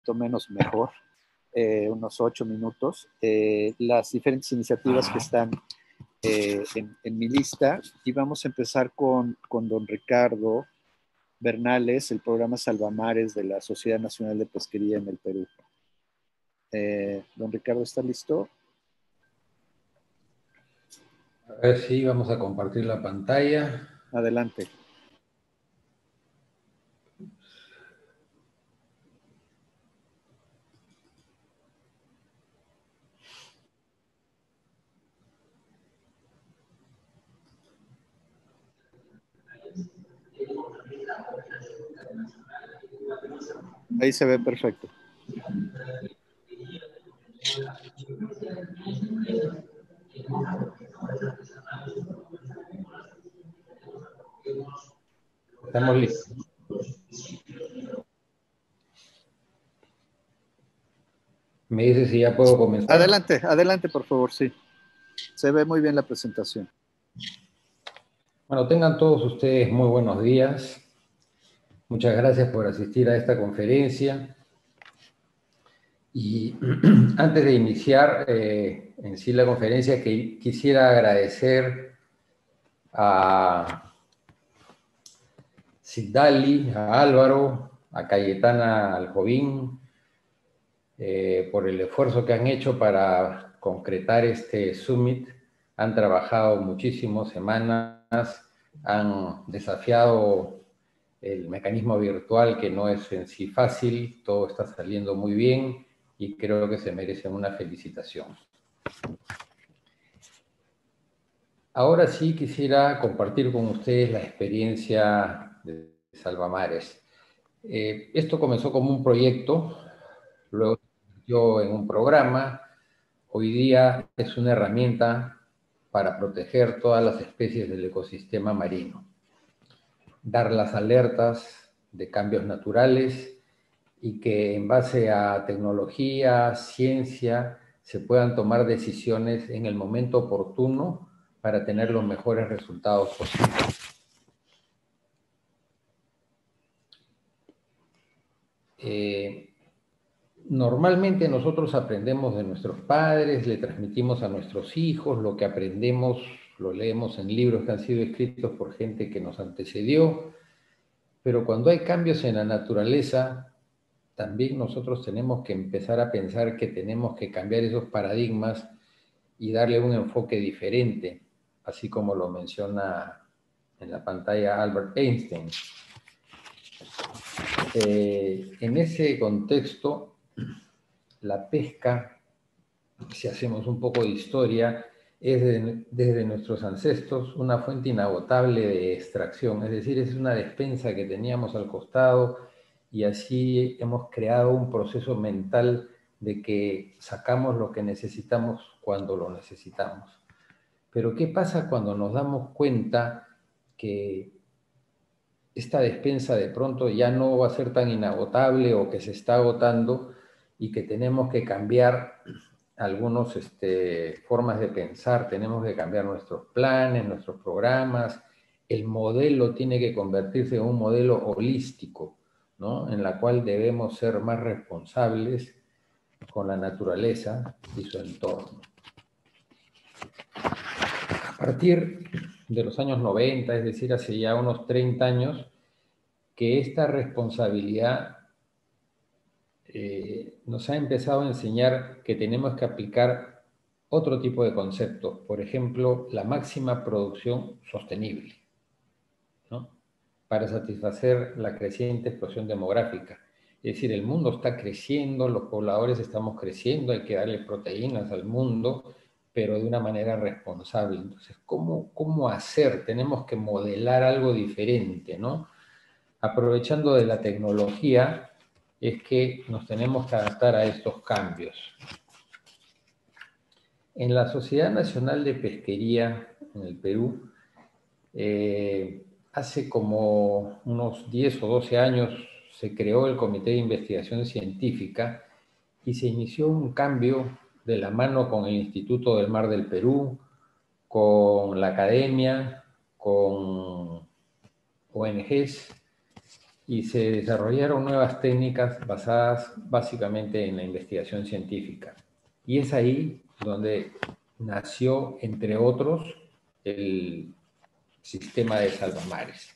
menos mejor, unos 8 minutos, las diferentes iniciativas que están en mi lista, y vamos a empezar con don Ricardo Bernales, el programa Salvamares de la Sociedad Nacional de Pesquería en el Perú. Don Ricardo, ¿está listo? A ver si vamos a compartir la pantalla. Adelante. Ahí se ve perfecto. Estamos listos. Me dice si ya puedo comenzar. Adelante, adelante, por favor, sí. Se ve muy bien la presentación. Bueno, tengan todos ustedes muy buenos días. Muchas gracias por asistir a esta conferencia. Y antes de iniciar en sí la conferencia, quisiera agradecer a Sigdali, a Álvaro, a Cayetana Aljovín, por el esfuerzo que han hecho para concretar este summit. Han trabajado muchísimas semanas, han desafiado el mecanismo virtual, que no es en sí fácil, todo está saliendo muy bien y creo que se merecen una felicitación. Ahora sí quisiera compartir con ustedes la experiencia de Salvamares. Esto comenzó como un proyecto, luego se convirtió en un programa. Hoy día es una herramienta para proteger todas las especies del ecosistema marino, dar las alertas de cambios naturales y que en base a tecnología, ciencia, se puedan tomar decisiones en el momento oportuno para tener los mejores resultados posibles. Normalmente nosotros aprendemos de nuestros padres, le transmitimos a nuestros hijos lo que aprendemos, lo leemos en libros que han sido escritos por gente que nos antecedió, pero cuando hay cambios en la naturaleza, también nosotros tenemos que empezar a pensar que tenemos que cambiar esos paradigmas y darle un enfoque diferente, así como lo menciona en la pantalla Albert Einstein. En ese contexto, la pesca, si hacemos un poco de historia, es desde nuestros ancestros una fuente inagotable de extracción, es decir, es una despensa que teníamos al costado y así hemos creado un proceso mental de que sacamos lo que necesitamos cuando lo necesitamos. Pero ¿qué pasa cuando nos damos cuenta que esta despensa de pronto ya no va a ser tan inagotable o que se está agotando y que tenemos que cambiar algunas formas de pensar, tenemos que cambiar nuestros planes, nuestros programas, el modelo tiene que convertirse en un modelo holístico, ¿no? En la cual debemos ser más responsables con la naturaleza y su entorno. A partir de los años 90, es decir, hace ya unos 30 años, que esta responsabilidad nos ha empezado a enseñar que tenemos que aplicar otro tipo de conceptos, por ejemplo, la máxima producción sostenible, ¿no? Para satisfacer la creciente explosión demográfica. Es decir, el mundo está creciendo, los pobladores estamos creciendo, hay que darle proteínas al mundo, pero de una manera responsable. Entonces, ¿cómo hacer? Tenemos que modelar algo diferente, ¿no? Aprovechando de la tecnología, es que nos tenemos que adaptar a estos cambios. En la Sociedad Nacional de Pesquería en el Perú, hace como unos 10 o 12 años se creó el Comité de Investigación Científica y se inició un cambio de la mano con el Instituto del Mar del Perú, con la academia, con ONGs, y se desarrollaron nuevas técnicas basadas básicamente en la investigación científica. Y es ahí donde nació, entre otros, el sistema de salvamares.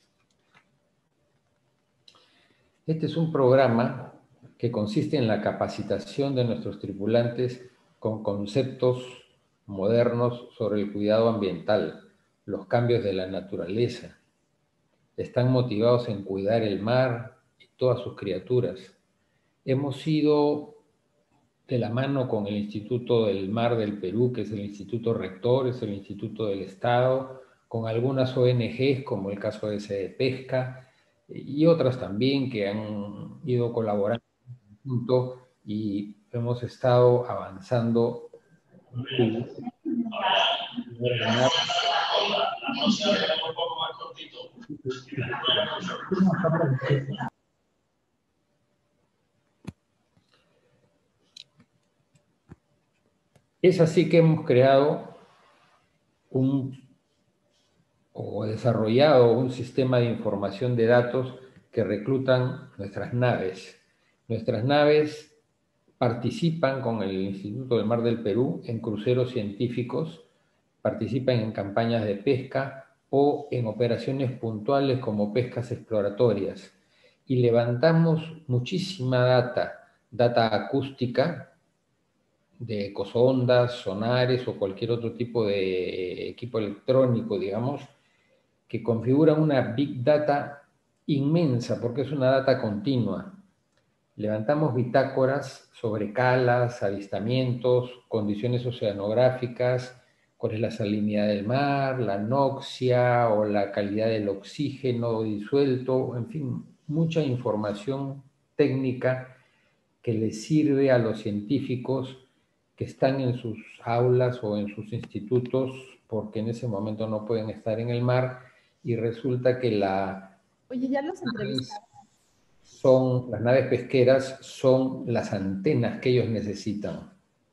Este es un programa que consiste en la capacitación de nuestros tripulantes con conceptos modernos sobre el cuidado ambiental, los cambios de la naturaleza. Están motivados en cuidar el mar y todas sus criaturas. Hemos ido de la mano con el Instituto del Mar del Perú, que es el Instituto Rector, es el Instituto del Estado, con algunas ONGs, como el caso de de Pesca, y otras también que han ido colaborando junto y hemos estado avanzando. Es así que hemos creado o desarrollado un sistema de información de datos que reclutan nuestras naves. Nuestras naves participan con el Instituto del Mar del Perú en cruceros científicos, participan en campañas de pesca o en operaciones puntuales como pescas exploratorias. Y levantamos muchísima data acústica, de ecosondas, sonares o cualquier otro tipo de equipo electrónico, digamos, que configuran una Big Data inmensa, porque es una data continua. Levantamos bitácoras sobre calas, avistamientos, condiciones oceanográficas, cuál es la salinidad del mar, la anoxia o la calidad del oxígeno disuelto, en fin, mucha información técnica que les sirve a los científicos que están en sus aulas o en sus institutos, porque en ese momento no pueden estar en el mar, y resulta que Oye, ya los entrevistaron. las naves pesqueras son las antenas que ellos necesitan.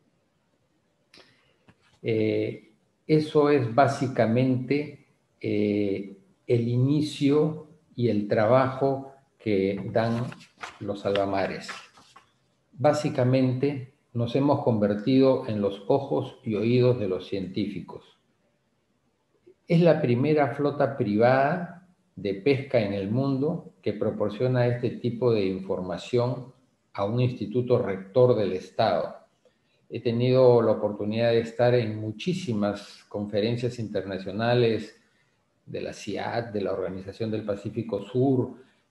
Eso es básicamente el inicio y el trabajo que dan los salvamares. Básicamente nos hemos convertido en los ojos y oídos de los científicos. Es la primera flota privada de pesca en el mundo que proporciona este tipo de información a un instituto rector del Estado. He tenido la oportunidad de estar en muchísimas conferencias internacionales de la CIAT, de la Organización del Pacífico Sur,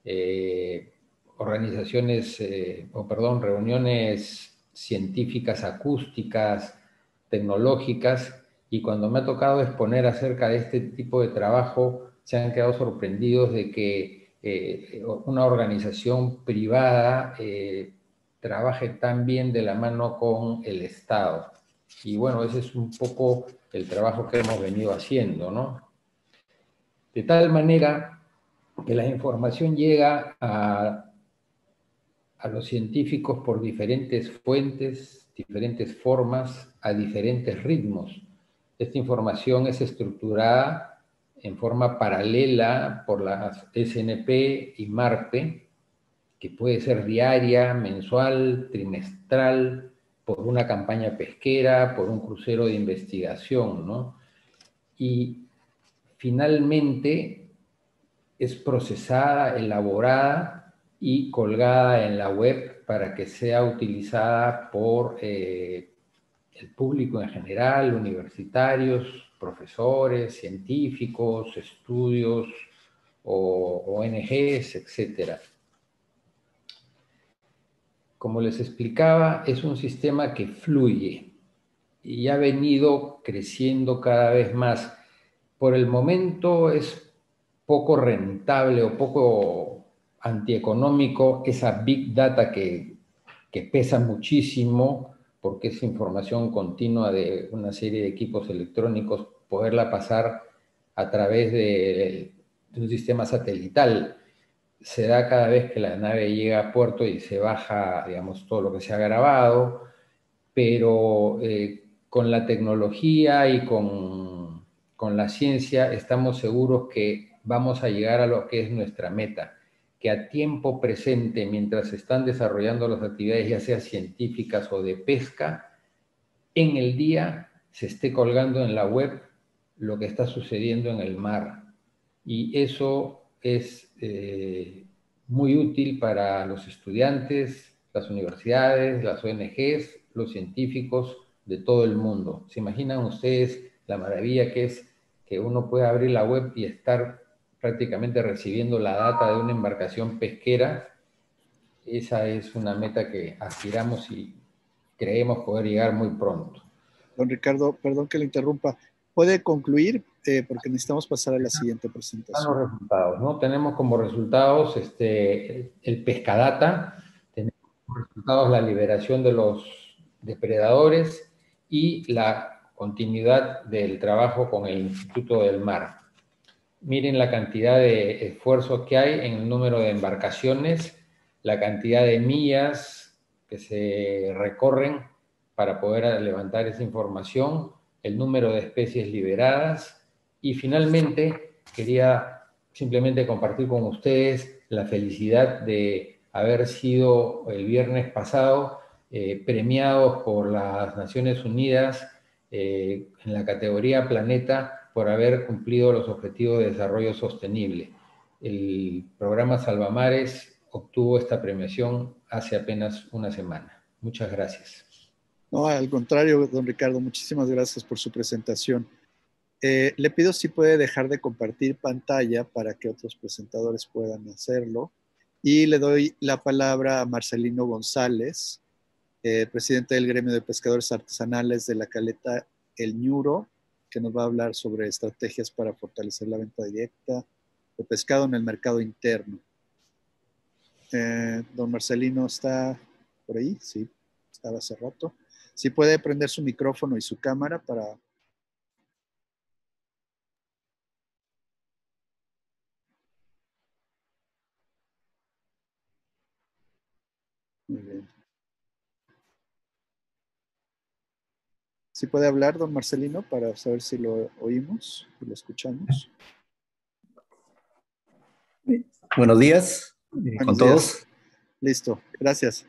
reuniones científicas acústicas, tecnológicas, y cuando me ha tocado exponer acerca de este tipo de trabajo, se han quedado sorprendidos de que una organización privada trabaje tan bien de la mano con el Estado. Y bueno, ese es un poco el trabajo que hemos venido haciendo, ¿no? De tal manera que la información llega a los científicos por diferentes fuentes, diferentes formas, a diferentes ritmos. Esta información es estructurada en forma paralela por las SNP y MARPE, que puede ser diaria, mensual, trimestral, por una campaña pesquera, por un crucero de investigación, ¿no? Y finalmente es procesada, elaborada y colgada en la web para que sea utilizada por el público en general, universitarios, profesores, científicos, estudios o ONGs, etc. Como les explicaba, es un sistema que fluye y ha venido creciendo cada vez más. Por el momento es poco rentable o poco antieconómico esa Big Data que pesa muchísimo, porque es información continua de una serie de equipos electrónicos, poderla pasar a través de un sistema satelital. Se da cada vez que la nave llega a puerto y se baja, digamos, todo lo que se ha grabado, pero con la tecnología y con la ciencia estamos seguros que vamos a llegar a lo que es nuestra meta, que a tiempo presente, mientras se están desarrollando las actividades, ya sea científicas o de pesca, en el día se esté colgando en la web lo que está sucediendo en el mar. Y eso es muy útil para los estudiantes, las universidades, las ONGs, los científicos de todo el mundo. ¿Se imaginan ustedes la maravilla que es que uno pueda abrir la web y estar prácticamente recibiendo la data de una embarcación pesquera? Esa es una meta que aspiramos y creemos poder llegar muy pronto. Don Ricardo, perdón que le interrumpa. ¿Puede concluir? Porque necesitamos pasar a la siguiente Están presentación. los resultados, ¿no? Tenemos como resultados el Pescadata, tenemos como resultados la liberación de los depredadores y la continuidad del trabajo con el Instituto del Mar. Miren la cantidad de esfuerzos que hay en el número de embarcaciones, la cantidad de millas que se recorren para poder levantar esa información, el número de especies liberadas y finalmente quería simplemente compartir con ustedes la felicidad de haber sido el viernes pasado premiados por las Naciones Unidas en la categoría Planeta por haber cumplido los Objetivos de Desarrollo Sostenible. El programa Salvamares obtuvo esta premiación hace apenas una semana. Muchas gracias. No, al contrario, don Ricardo, muchísimas gracias por su presentación. Le pido si puede dejar de compartir pantalla para que otros presentadores puedan hacerlo. Y le doy la palabra a Marcelino González, presidente del Gremio de Pescadores Artesanales de la Caleta El Ñuro, que nos va a hablar sobre estrategias para fortalecer la venta directa de pescado en el mercado interno. Don Marcelino está por ahí, sí, estaba hace rato. Si puede prender su micrófono y su cámara para... Muy bien. Si puede hablar, don Marcelino, para saber si lo oímos y lo escuchamos. Buenos días con todos. Listo, gracias.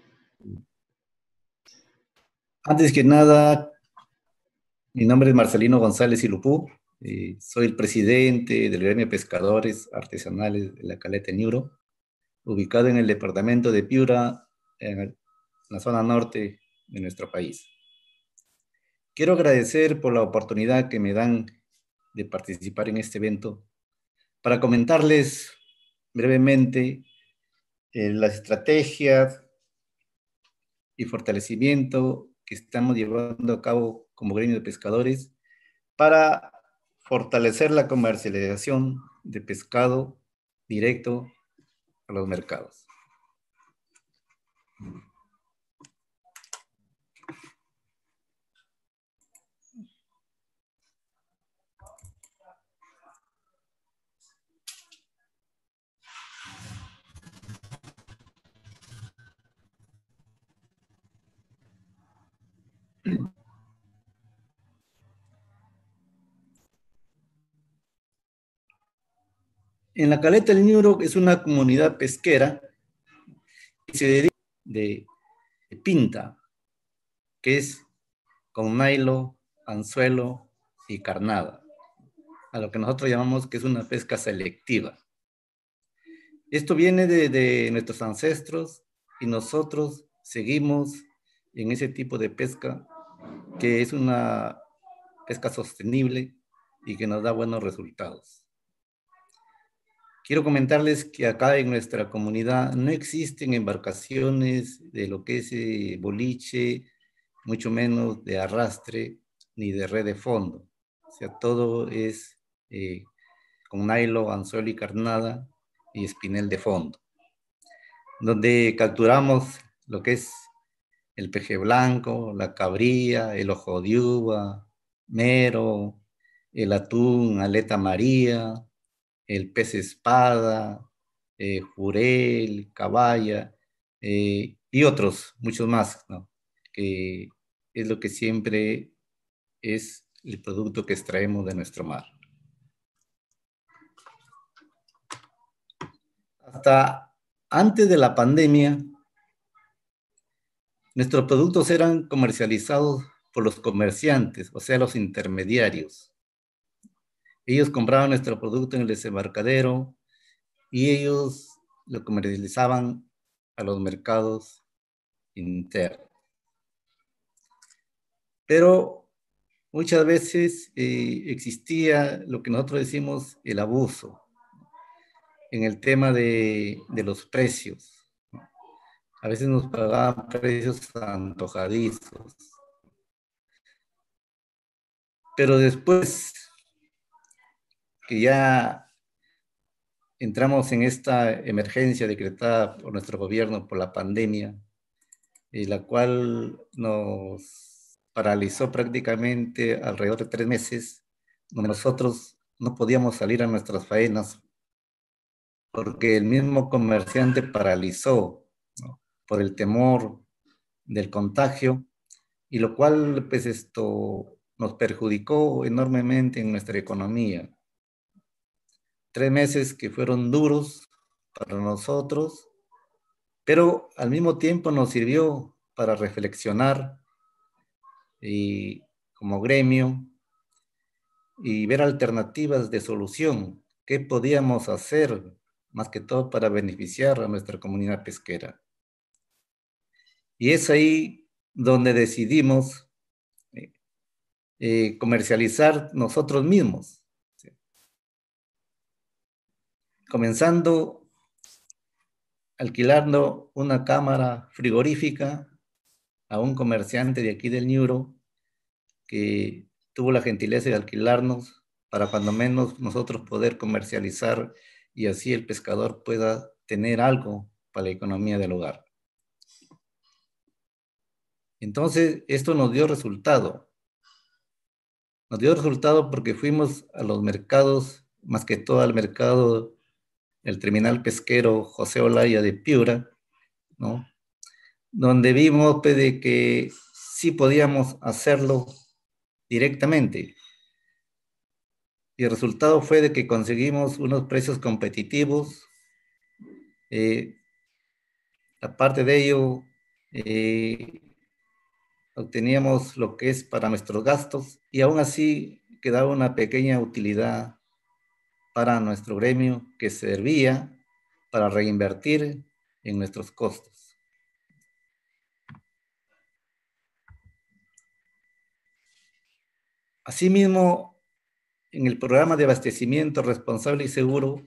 Antes que nada, mi nombre es Marcelino González Ilupú. Soy el presidente del Gremio de Pescadores Artesanales de la Caleta Ñuro, ubicado en el departamento de Piura, en la zona norte de nuestro país. Quiero agradecer por la oportunidad que me dan de participar en este evento para comentarles brevemente las estrategias y fortalecimiento que estamos llevando a cabo como gremio de pescadores para fortalecer la comercialización de pescado directo a los mercados. En la Caleta del Ñuro es una comunidad pesquera que se dedica de pinta, que es con nailo, anzuelo y carnada, a lo que nosotros llamamos que es una pesca selectiva. Esto viene de nuestros ancestros y nosotros seguimos en ese tipo de pesca, que es una pesca sostenible y que nos da buenos resultados. Quiero comentarles que acá en nuestra comunidad no existen embarcaciones de lo que es boliche, mucho menos de arrastre ni de red de fondo. O sea, todo es con nailo, anzuelo y carnada y espinel de fondo, donde capturamos lo que es el peje blanco, la cabría, el ojo de uva, mero, el atún, aleta maría, el pez espada, jurel, caballa, y otros, muchos más, ¿no? Que es lo que siempre es el producto que extraemos de nuestro mar. Hasta Antes de la pandemia, nuestros productos eran comercializados por los comerciantes, o sea, los intermediarios. Ellos compraban nuestro producto en el desembarcadero y ellos lo comercializaban a los mercados internos. Pero muchas veces existía lo que nosotros decimos el abuso en el tema de los precios. A veces nos pagaban precios antojadizos. Pero después que ya entramos en esta emergencia decretada por nuestro gobierno por la pandemia, la cual nos paralizó prácticamente alrededor de 3 meses, donde nosotros no podíamos salir a nuestras faenas porque el mismo comerciante paralizó, ¿no?, por el temor del contagio, y lo cual pues esto nos perjudicó enormemente en nuestra economía. 3 meses que fueron duros para nosotros, pero al mismo tiempo nos sirvió para reflexionar y, como gremio, y ver alternativas de solución. ¿Qué podíamos hacer, más que todo, para beneficiar a nuestra comunidad pesquera? Y es ahí donde decidimos comercializar nosotros mismos, ¿sí?, comenzando alquilando una cámara frigorífica a un comerciante de aquí del Ñuro que tuvo la gentileza de alquilarnos para cuando menos nosotros poder comercializar y así el pescador pueda tener algo para la economía del hogar. Entonces, esto nos dio resultado. Nos dio resultado porque fuimos a los mercados, más que todo al mercado, el terminal pesquero José Olaya de Piura, ¿no?, donde vimos pues, de que sí podíamos hacerlo directamente. Y el resultado fue de que conseguimos unos precios competitivos. Aparte de ello, obteníamos lo que es para nuestros gastos y aún así quedaba una pequeña utilidad para nuestro gremio que servía para reinvertir en nuestros costos. Asimismo, en el programa de abastecimiento responsable y seguro,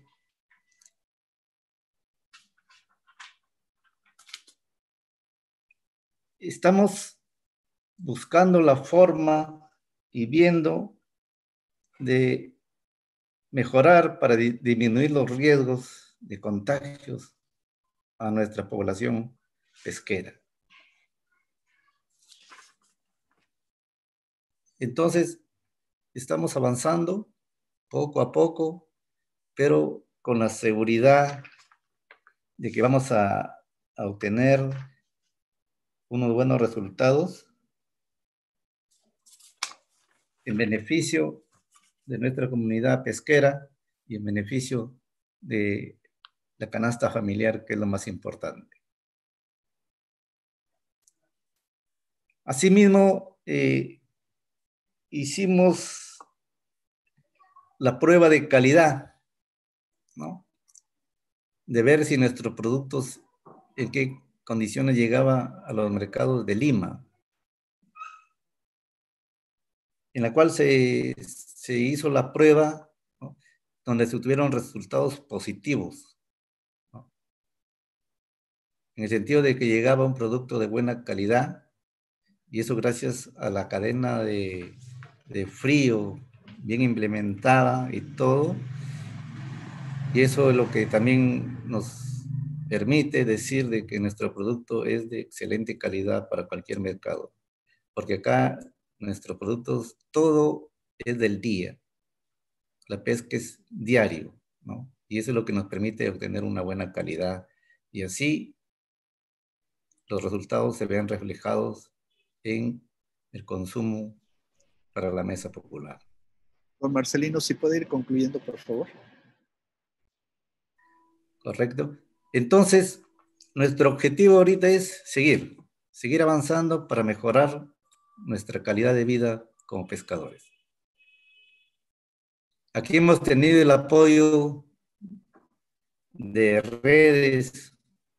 estamos buscando la forma y viendo de mejorar para disminuir los riesgos de contagios a nuestra población pesquera. Entonces, estamos avanzando poco a poco, pero con la seguridad de que vamos a obtener unos buenos resultados en beneficio de nuestra comunidad pesquera y en beneficio de la canasta familiar, que es lo más importante. Asimismo, hicimos la prueba de calidad, ¿no?, de ver si nuestros productos, en qué condiciones llegaba a los mercados de Lima, en la cual se hizo la prueba, ¿no?, donde se obtuvieron resultados positivos, ¿no?, en el sentido de que llegaba un producto de buena calidad, y eso gracias a la cadena de frío bien implementada y todo, y eso es lo que también nos permite decir de que nuestro producto es de excelente calidad para cualquier mercado, porque acá nuestros productos, todo es del día, la pesca es diario, ¿no?, y eso es lo que nos permite obtener una buena calidad, y así los resultados se ven reflejados en el consumo para la mesa popular. Don Marcelino, ¿sí puede ir concluyendo, por favor? ¿Correcto? Entonces, nuestro objetivo ahorita es seguir avanzando para mejorar nuestra calidad de vida como pescadores. Aquí hemos tenido el apoyo de redes,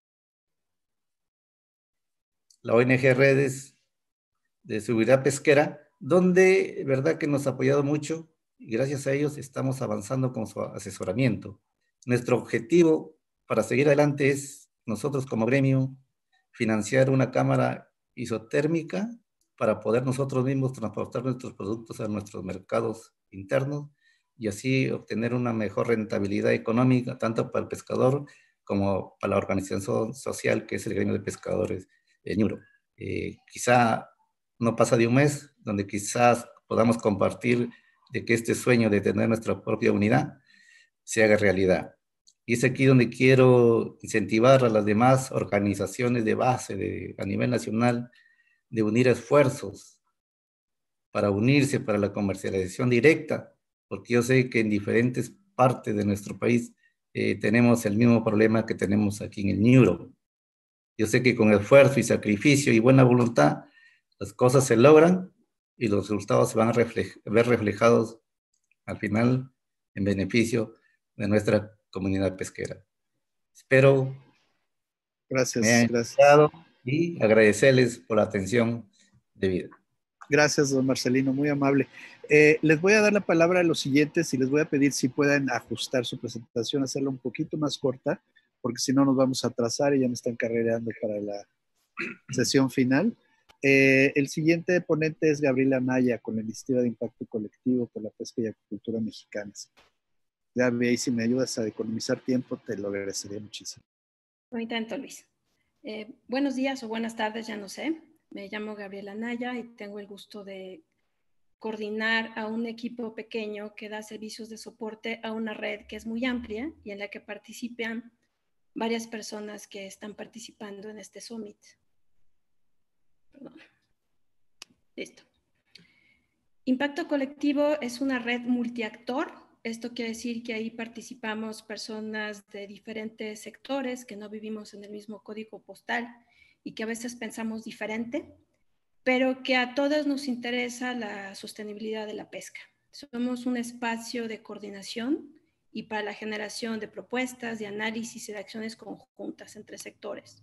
la ONG Redes de Seguridad Pesquera, donde, verdad que nos ha apoyado mucho y gracias a ellos estamos avanzando con su asesoramiento. Nuestro objetivo para seguir adelante es, nosotros como gremio, financiar una cámara isotérmica para poder nosotros mismos transportar nuestros productos a nuestros mercados internos y así obtener una mejor rentabilidad económica, tanto para el pescador como para la organización social que es el gremio de pescadores de Ñuro. Quizá no pasa de un mes donde quizás podamos compartir de que este sueño de tener nuestra propia unidad se haga realidad. Y es aquí donde quiero incentivar a las demás organizaciones de base a nivel nacional de unir esfuerzos para unirse para la comercialización directa, porque yo sé que en diferentes partes de nuestro país tenemos el mismo problema que tenemos aquí en el Ñuro. Yo sé que con esfuerzo y sacrificio y buena voluntad las cosas se logran y los resultados se van a ver reflejados al final en beneficio de nuestra comunidad pesquera. Espero me hayan escuchado y agradecerles por la atención debida. Gracias, don Marcelino, muy amable. Les voy a dar la palabra a los siguientes y les voy a pedir si puedan ajustar su presentación, hacerla un poquito más corta, porque si no nos vamos a atrasar y ya me están carrereando para la sesión final. El siguiente ponente es Gabriela Naya, con la Iniciativa de Impacto Colectivo por la Pesca y Acuicultura Mexicanas. Gaby, ahí si me ayudas a economizar tiempo, te lo agradecería muchísimo. Muy tanto, Luis. Buenos días o buenas tardes, ya no sé. Me llamo Gabriela Naya y tengo el gusto de coordinar a un equipo pequeño que da servicios de soporte a una red que es muy amplia y en la que participan varias personas que están participando en este summit. Perdón. Listo. Impacto Colectivo es una red multiactor. Esto quiere decir que ahí participamos personas de diferentes sectores que no vivimos en el mismo código postal y que a veces pensamos diferente, pero que a todos nos interesa la sostenibilidad de la pesca. Somos un espacio de coordinación y para la generación de propuestas, de análisis y de acciones conjuntas entre sectores.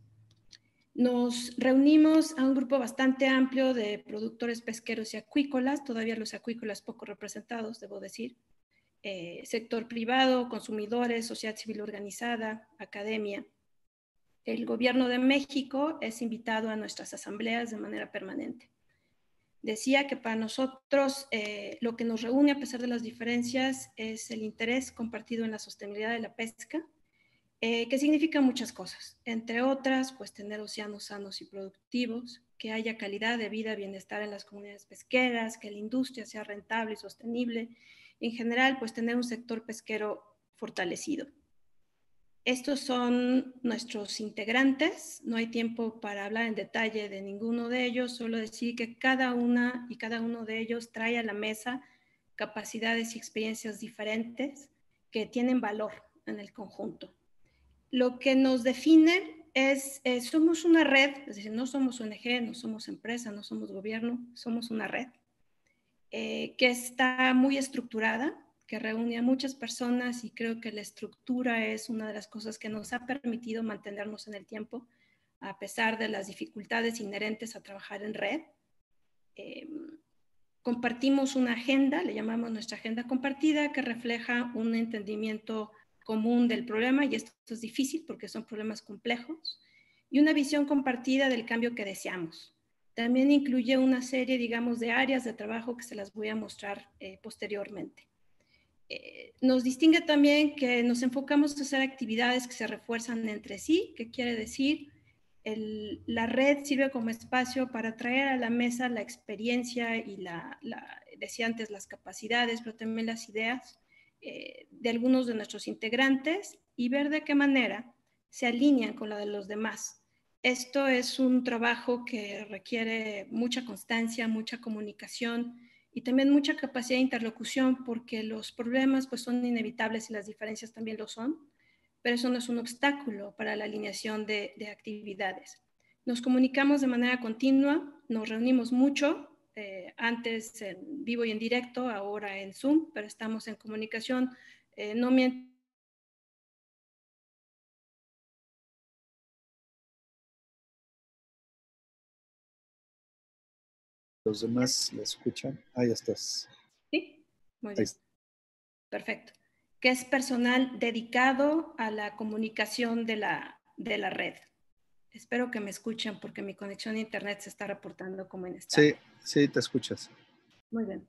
Nos reunimos a un grupo bastante amplio de productores pesqueros y acuícolas, todavía los acuícolas poco representados, debo decir, sector privado, consumidores, sociedad civil organizada, academia. El gobierno de México es invitado a nuestras asambleas de manera permanente. Decía que para nosotros lo que nos reúne a pesar de las diferencias es el interés compartido en la sostenibilidad de la pesca, que significa muchas cosas, entre otras, pues tener océanos sanos y productivos, que haya calidad de vida, bienestar en las comunidades pesqueras, que la industria sea rentable y sostenible, en general, pues tener un sector pesquero fortalecido. Estos son nuestros integrantes, no hay tiempo para hablar en detalle de ninguno de ellos, solo decir que cada una y cada uno de ellos trae a la mesa capacidades y experiencias diferentes que tienen valor en el conjunto. Lo que nos define es, somos una red, es decir, no somos ONG, no somos empresa, no somos gobierno, somos una red que está muy estructurada, que reúne a muchas personas y creo que la estructura es una de las cosas que nos ha permitido mantenernos en el tiempo a pesar de las dificultades inherentes a trabajar en red. Compartimos una agenda, le llamamos nuestra agenda compartida, que refleja un entendimiento común del problema, y esto es difícil porque son problemas complejos, y una visión compartida del cambio que deseamos. También incluye una serie, digamos, de áreas de trabajo que se las voy a mostrar posteriormente. Nos distingue también que nos enfocamos a hacer actividades que se refuerzan entre sí, que quiere decir la red sirve como espacio para traer a la mesa la experiencia y decía antes, las capacidades, pero también las ideas de algunos de nuestros integrantes y ver de qué manera se alinean con la de los demás. Esto es un trabajo que requiere mucha constancia, mucha comunicación y también mucha capacidad de interlocución, porque los problemas pues, son inevitables y las diferencias también lo son, pero eso no es un obstáculo para la alineación de actividades. Nos comunicamos de manera continua, nos reunimos mucho, antes en vivo y en directo, ahora en Zoom, pero estamos en comunicación no mientras los demás la escuchan. Ahí estás. ¿Sí? Muy bien. Perfecto. Que es personal dedicado a la comunicación de la red. Espero que me escuchen porque mi conexión a internet se está reportando como inestable. Sí, te escuchas. Muy bien.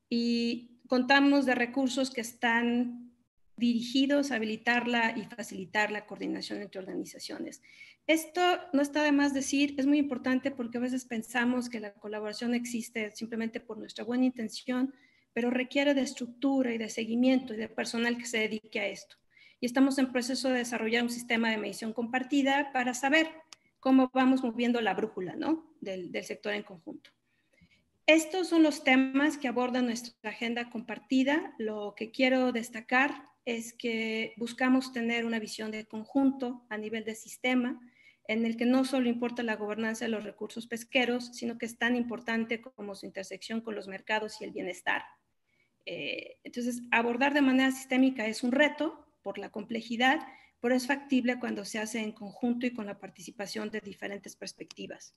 Y contamos de recursos que están dirigidos a habilitarla y facilitar la coordinación entre organizaciones. Esto no está de más decir, es muy importante porque a veces pensamos que la colaboración existe simplemente por nuestra buena intención, pero requiere de estructura y de seguimiento y de personal que se dedique a esto. Y estamos en proceso de desarrollar un sistema de medición compartida para saber cómo vamos moviendo la brújula, ¿no? del sector en conjunto. Estos son los temas que aborda nuestra agenda compartida. Lo que quiero destacar es que buscamos tener una visión de conjunto a nivel de sistema, en el que no solo importa la gobernanza de los recursos pesqueros, sino que es tan importante como su intersección con los mercados y el bienestar. Entonces, abordar de manera sistémica es un reto por la complejidad, pero es factible cuando se hace en conjunto y con la participación de diferentes perspectivas.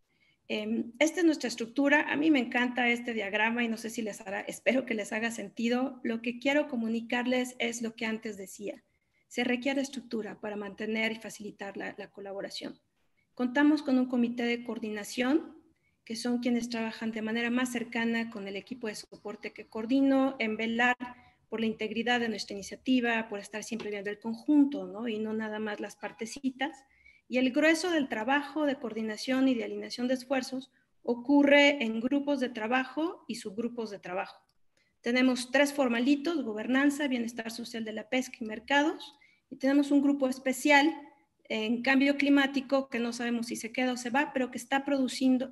Esta es nuestra estructura. A mí me encanta este diagrama y no sé si les hará, espero que les haga sentido. Lo que quiero comunicarles es lo que antes decía. Se requiere estructura para mantener y facilitar la colaboración. Contamos con un comité de coordinación, que son quienes trabajan de manera más cercana con el equipo de soporte que coordino, en velar por la integridad de nuestra iniciativa, por estar siempre viendo el conjunto, ¿no? Y no nada más las partecitas. Y el grueso del trabajo de coordinación y de alineación de esfuerzos ocurre en grupos de trabajo y subgrupos de trabajo. Tenemos 3 formalitos: gobernanza, bienestar social de la pesca y mercados. Y tenemos un grupo especial en cambio climático, que no sabemos si se queda o se va, pero que está produciendo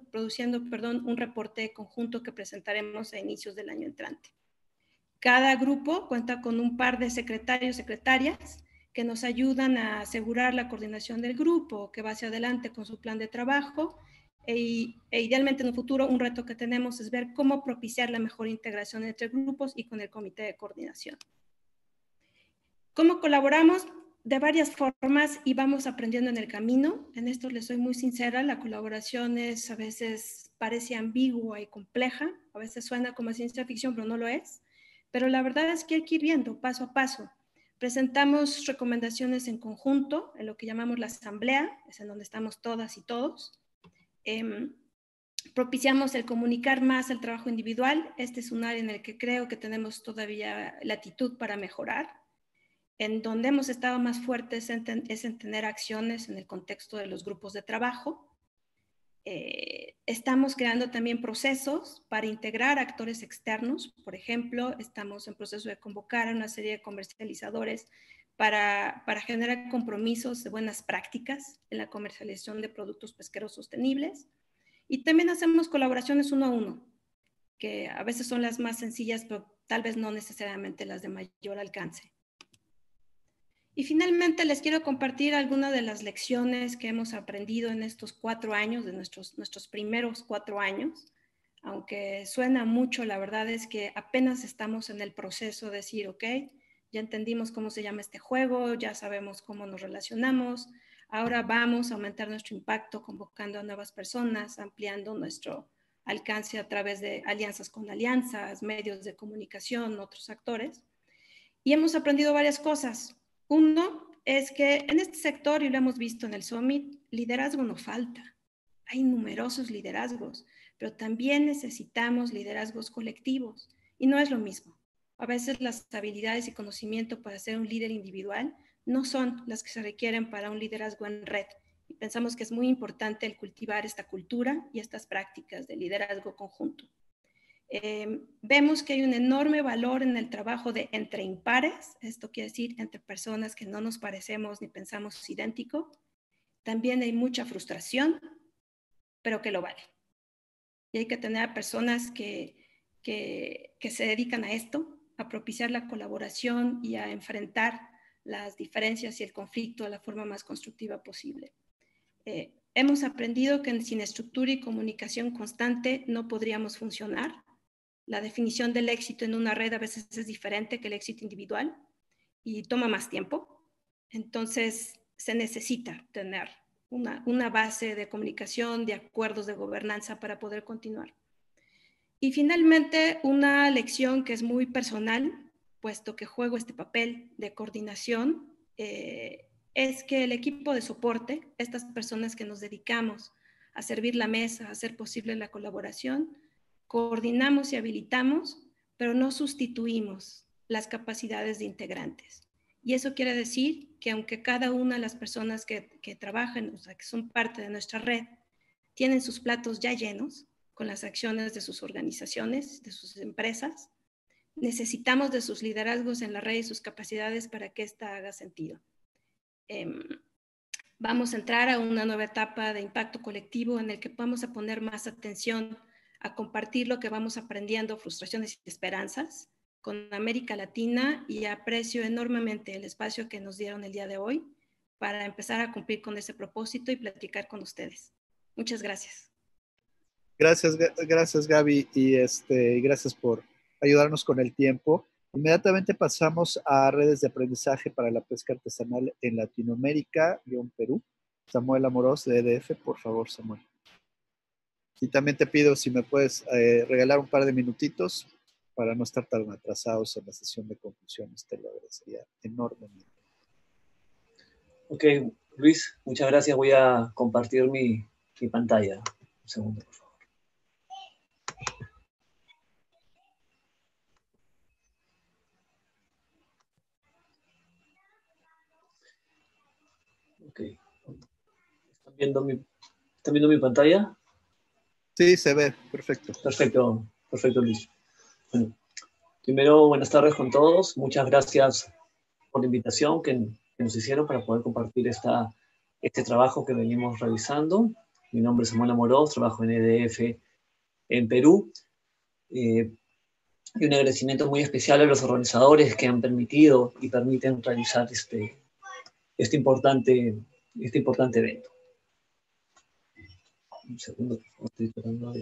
un reporte conjunto que presentaremos a inicios del año entrante. Cada grupo cuenta con un par de secretarios, secretarias, que nos ayudan a asegurar la coordinación del grupo, que va hacia adelante con su plan de trabajo, e idealmente en un futuro un reto que tenemos es ver cómo propiciar la mejor integración entre grupos y con el comité de coordinación. ¿Cómo colaboramos? De varias formas y vamos aprendiendo en el camino. En esto les soy muy sincera, la colaboración a veces parece ambigua y compleja, a veces suena como ciencia ficción, pero no lo es. Pero la verdad es que hay que ir viendo paso a paso. Presentamos recomendaciones en conjunto, en lo que llamamos la asamblea, es en donde estamos todas y todos. Propiciamos el comunicar más el trabajo individual. Este es un área en el que creo que tenemos todavía latitud para mejorar. En donde hemos estado más fuertes es en tener acciones en el contexto de los grupos de trabajo. Estamos creando también procesos para integrar actores externos. Por ejemplo, estamos en proceso de convocar a una serie de comercializadores para generar compromisos de buenas prácticas en la comercialización de productos pesqueros sostenibles. Y también hacemos colaboraciones 1 a 1, que a veces son las más sencillas, pero tal vez no necesariamente las de mayor alcance. Y finalmente les quiero compartir algunas de las lecciones que hemos aprendido en estos 4 años, de nuestros primeros 4 años. Aunque suena mucho, la verdad es que apenas estamos en el proceso de decir, ok, ya entendimos cómo se llama este juego, ya sabemos cómo nos relacionamos, ahora vamos a aumentar nuestro impacto convocando a nuevas personas, ampliando nuestro alcance a través de alianzas con alianzas, medios de comunicación, otros actores. Y hemos aprendido varias cosas. Uno es que en este sector, y lo hemos visto en el Summit, liderazgo no falta. Hay numerosos liderazgos, pero también necesitamos liderazgos colectivos. Y no es lo mismo. A veces las habilidades y conocimiento para ser un líder individual no son las que se requieren para un liderazgo en red. Y pensamos que es muy importante el cultivar esta cultura y estas prácticas de liderazgo conjunto. Vemos que hay un enorme valor en el trabajo de entre impares, esto quiere decir entre personas que no nos parecemos ni pensamos idéntico. También hay mucha frustración, pero que lo vale. Y hay que tener a personas que se dedican a esto, a propiciar la colaboración y a enfrentar las diferencias y el conflicto de la forma más constructiva posible. Hemos aprendido que sin estructura y comunicación constante no podríamos funcionar. La definición del éxito en una red a veces es diferente que el éxito individual y toma más tiempo. Entonces, se necesita tener una base de comunicación, de acuerdos de gobernanza para poder continuar. Y finalmente, una lección que es muy personal, puesto que juego este papel de coordinación, es que el equipo de soporte, estas personas que nos dedicamos a servir la mesa, a hacer posible la colaboración, coordinamos y habilitamos, pero no sustituimos las capacidades de integrantes. Y eso quiere decir que aunque cada una de las personas que trabajan, o sea, que son parte de nuestra red, tienen sus platos ya llenos con las acciones de sus organizaciones, de sus empresas, necesitamos de sus liderazgos en la red y sus capacidades para que esta haga sentido. Vamos a entrar a una nueva etapa de impacto colectivo en el que vamos a poner más atención a compartir lo que vamos aprendiendo, frustraciones y esperanzas, con América Latina, y aprecio enormemente el espacio que nos dieron el día de hoy para empezar a cumplir con ese propósito y platicar con ustedes. Muchas gracias. Gracias Gaby, y gracias por ayudarnos con el tiempo. Inmediatamente pasamos a redes de aprendizaje para la pesca artesanal en Latinoamérica, Perú. Samuel Amorós de EDF, por favor, Samuel. Y también te pido si me puedes regalar un par de minutitos para no estar tan atrasados en la sesión de conclusiones. Te lo agradecería enormemente. Ok, Luis, muchas gracias. Voy a compartir mi pantalla. Un segundo, por favor. Ok. ¿Están viendo mi pantalla? Sí, se ve. Perfecto. Perfecto, Luis. Bueno, primero, buenas tardes con todos. Muchas gracias por la invitación que nos hicieron para poder compartir este trabajo que venimos realizando. Mi nombre es Samuel Amorós, trabajo en EDF en Perú. Y un agradecimiento muy especial a los organizadores que han permitido y permiten realizar este importante evento. Un segundo, estoy esperando.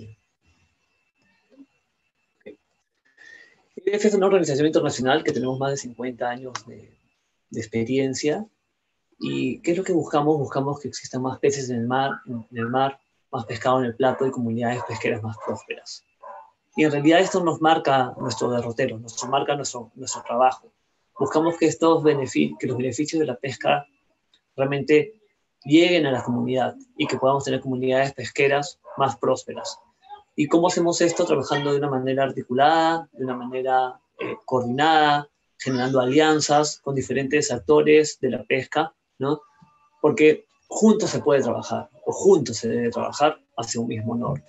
Okay. EDF es una organización internacional que tenemos más de 50 años de experiencia. ¿Y qué es lo que buscamos? Buscamos que existan más peces en el mar, más pescado en el plato y comunidades pesqueras más prósperas. Y en realidad esto nos marca nuestro derrotero, nos marca nuestro trabajo. Buscamos que los beneficios de la pesca realmente lleguen a la comunidad y que podamos tener comunidades pesqueras más prósperas. ¿Y cómo hacemos esto? Trabajando de una manera articulada, de una manera coordinada, generando alianzas con diferentes actores de la pesca, ¿no? Porque juntos se puede trabajar, o juntos se debe trabajar hacia un mismo norte.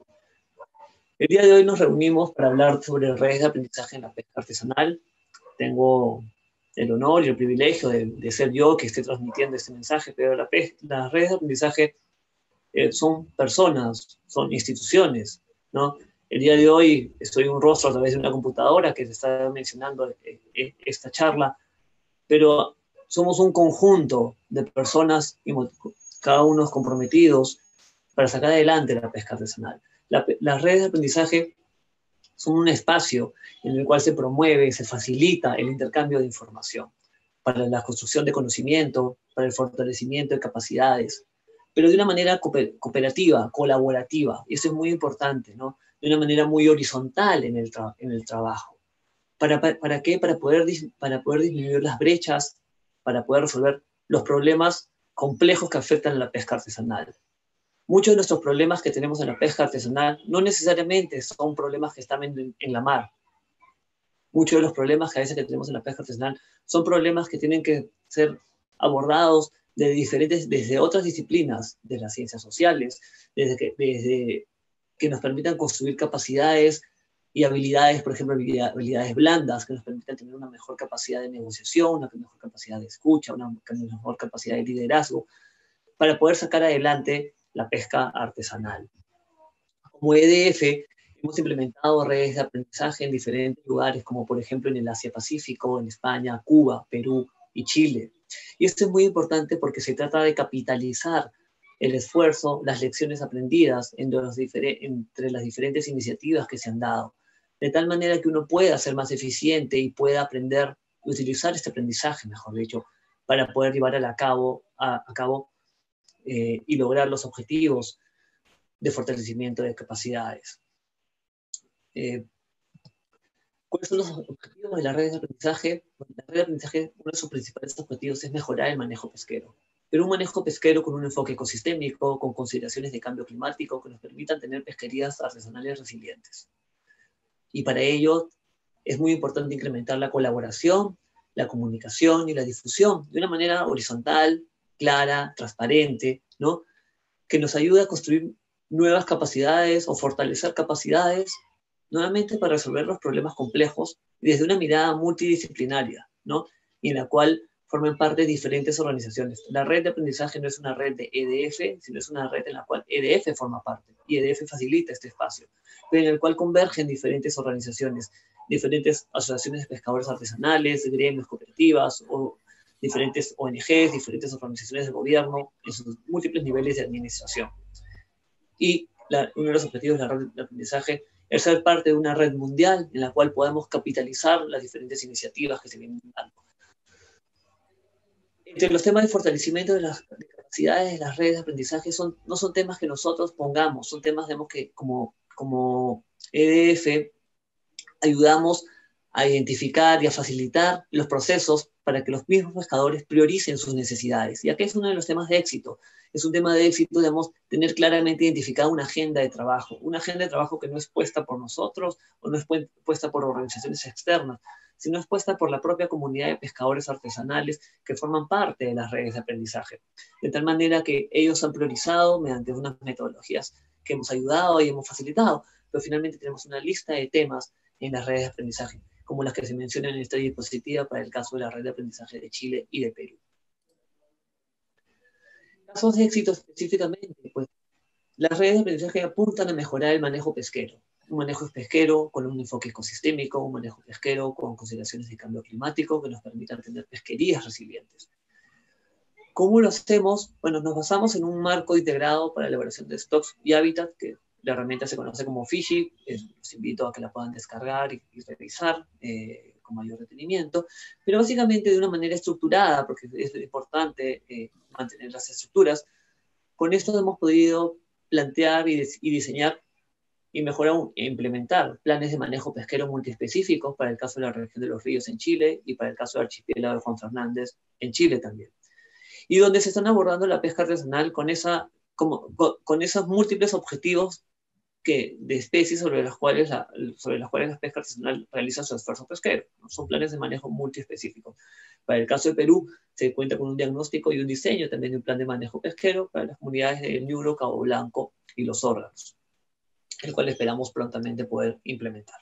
El día de hoy nos reunimos para hablar sobre redes de aprendizaje en la pesca artesanal. Tengo el honor y el privilegio de ser yo que esté transmitiendo este mensaje, pero las redes de aprendizaje son personas, son instituciones, ¿no? El día de hoy estoy un rostro a través de una computadora que se está mencionando esta charla, pero somos un conjunto de personas, cada uno comprometidos para sacar adelante la pesca artesanal. Las redes de aprendizaje son un espacio en el cual se promueve, se facilita el intercambio de información para la construcción de conocimiento, para el fortalecimiento de capacidades, pero de una manera cooperativa, colaborativa, y eso es muy importante, ¿no? De una manera muy horizontal en el trabajo. ¿Para qué? Para poder disminuir las brechas, para poder resolver los problemas complejos que afectan a la pesca artesanal. Muchos de nuestros problemas que tenemos en la pesca artesanal no necesariamente son problemas que están en la mar. Muchos de los problemas que a veces que tenemos en la pesca artesanal son problemas que tienen que ser abordados desde otras disciplinas de las ciencias sociales, desde que nos permitan construir capacidades y habilidades, por ejemplo, habilidades blandas, que nos permitan tener una mejor capacidad de negociación, una mejor capacidad de escucha, una mejor capacidad de liderazgo, para poder sacar adelante la pesca artesanal. Como EDF, hemos implementado redes de aprendizaje en diferentes lugares, como por ejemplo en el Asia-Pacífico, en España, Cuba, Perú y Chile. Y esto es muy importante porque se trata de capitalizar el esfuerzo, las lecciones aprendidas entre las diferentes iniciativas que se han dado, de tal manera que uno pueda ser más eficiente y pueda aprender, utilizar este aprendizaje, mejor dicho, para poder llevar a cabo y lograr los objetivos de fortalecimiento de capacidades. ¿Cuáles son los objetivos de las redes de aprendizaje? La red de aprendizaje, uno de sus principales objetivos es mejorar el manejo pesquero, pero un manejo pesquero con un enfoque ecosistémico, con consideraciones de cambio climático que nos permitan tener pesquerías artesanales resilientes. Y para ello es muy importante incrementar la colaboración, la comunicación y la difusión de una manera horizontal, clara, transparente, ¿no? Que nos ayude a construir nuevas capacidades o fortalecer capacidades, nuevamente para resolver los problemas complejos desde una mirada multidisciplinaria, ¿no? Y en la cual forman parte diferentes organizaciones. La red de aprendizaje no es una red de EDF, sino es una red en la cual EDF forma parte, y EDF facilita este espacio, pero en el cual convergen diferentes organizaciones, diferentes asociaciones de pescadores artesanales, gremios, cooperativas, o diferentes ONGs, diferentes organizaciones de gobierno, en sus múltiples niveles de administración. Y uno de los objetivos de la red de aprendizaje es ser parte de una red mundial en la cual podamos capitalizar las diferentes iniciativas que se vienen dando. Entre los temas de fortalecimiento de las capacidades de las redes de aprendizaje no son temas que nosotros pongamos, son temas, digamos, que como EDF ayudamos a identificar y a facilitar los procesos para que los mismos pescadores prioricen sus necesidades. Y aquí es uno de los temas de éxito. Es un tema de éxito, digamos, tener claramente identificada una agenda de trabajo que no es puesta por nosotros o no es puesta por organizaciones externas, sino es puesta por la propia comunidad de pescadores artesanales que forman parte de las redes de aprendizaje. De tal manera que ellos han priorizado mediante unas metodologías que hemos ayudado y hemos facilitado, pero finalmente tenemos una lista de temas en las redes de aprendizaje, como las que se mencionan en esta diapositiva para el caso de la red de aprendizaje de Chile y de Perú. Casos de éxito específicamente, pues las redes de aprendizaje apuntan a mejorar el manejo pesquero. Un manejo pesquero con un enfoque ecosistémico, un manejo pesquero con consideraciones de cambio climático que nos permitan tener pesquerías resilientes. ¿Cómo lo hacemos? Bueno, nos basamos en un marco integrado para la elaboración de stocks y hábitat, que la herramienta se conoce como Fishy. Los invito a que la puedan descargar y revisar con mayor detenimiento, pero básicamente de una manera estructurada, porque es importante mantener las estructuras. Con esto hemos podido plantear y diseñar y mejor aún, implementar planes de manejo pesquero multiespecíficos para el caso de la región de los ríos en Chile y para el caso del archipiélago de Juan Fernández en Chile también. Y donde se están abordando la pesca artesanal con esos múltiples objetivos de especies sobre las cuales la pesca artesanal realiza su esfuerzo pesquero, ¿no? Son planes de manejo multiespecíficos. Para el caso de Perú, se cuenta con un diagnóstico y un diseño también de un plan de manejo pesquero para las comunidades de Ñuro, Cabo Blanco y Los Órganos, el cual esperamos prontamente poder implementar.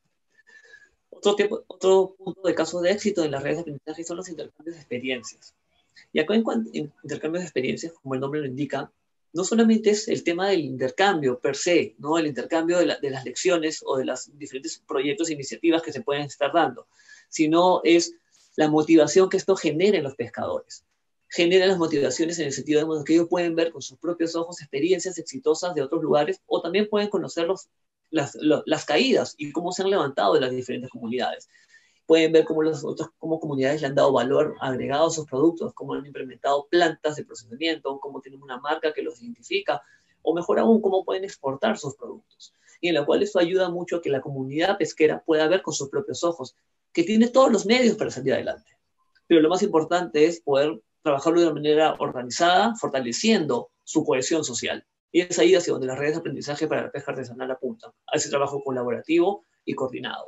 Otro punto de caso de éxito en las redes de aprendizaje son los intercambios de experiencias. Y acá en intercambios de experiencias, como el nombre lo indica, no solamente es el tema del intercambio per se, ¿no? El intercambio de las lecciones o de los diferentes proyectos e iniciativas que se pueden estar dando, sino es la motivación que esto genera en los pescadores. Genera las motivaciones en el sentido de que ellos pueden ver con sus propios ojos experiencias exitosas de otros lugares, o también pueden conocer las caídas y cómo se han levantado de las diferentes comunidades. Pueden ver cómo comunidades le han dado valor agregado a sus productos, cómo han implementado plantas de procesamiento, cómo tienen una marca que los identifica, o mejor aún, cómo pueden exportar sus productos. Y en la cual esto ayuda mucho a que la comunidad pesquera pueda ver con sus propios ojos que tiene todos los medios para salir adelante. Pero lo más importante es poder trabajarlo de una manera organizada, fortaleciendo su cohesión social. Y es ahí hacia donde las redes de aprendizaje para la pesca artesanal apuntan, a ese trabajo colaborativo y coordinado.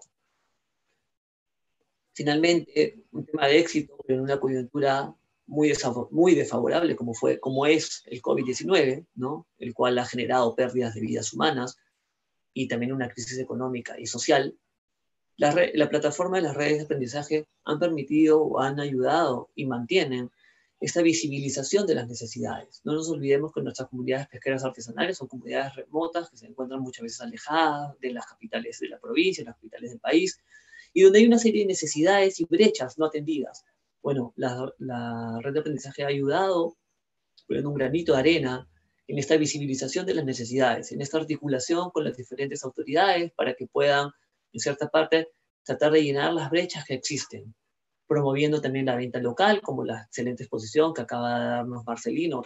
Finalmente, un tema de éxito en una coyuntura muy desfavorable como es el COVID-19, ¿no? El cual ha generado pérdidas de vidas humanas y también una crisis económica y social. La plataforma de las redes de aprendizaje han permitido o han ayudado y mantienen esta visibilización de las necesidades. No nos olvidemos que nuestras comunidades pesqueras artesanales son comunidades remotas que se encuentran muchas veces alejadas de las capitales de la provincia, las capitales del país, y donde hay una serie de necesidades y brechas no atendidas. Bueno, la red de aprendizaje ha ayudado, poniendo un granito de arena en esta visibilización de las necesidades, en esta articulación con las diferentes autoridades para que puedan, en cierta parte, tratar de llenar las brechas que existen, promoviendo también la venta local, como la excelente exposición que acaba de darnos Marcelino.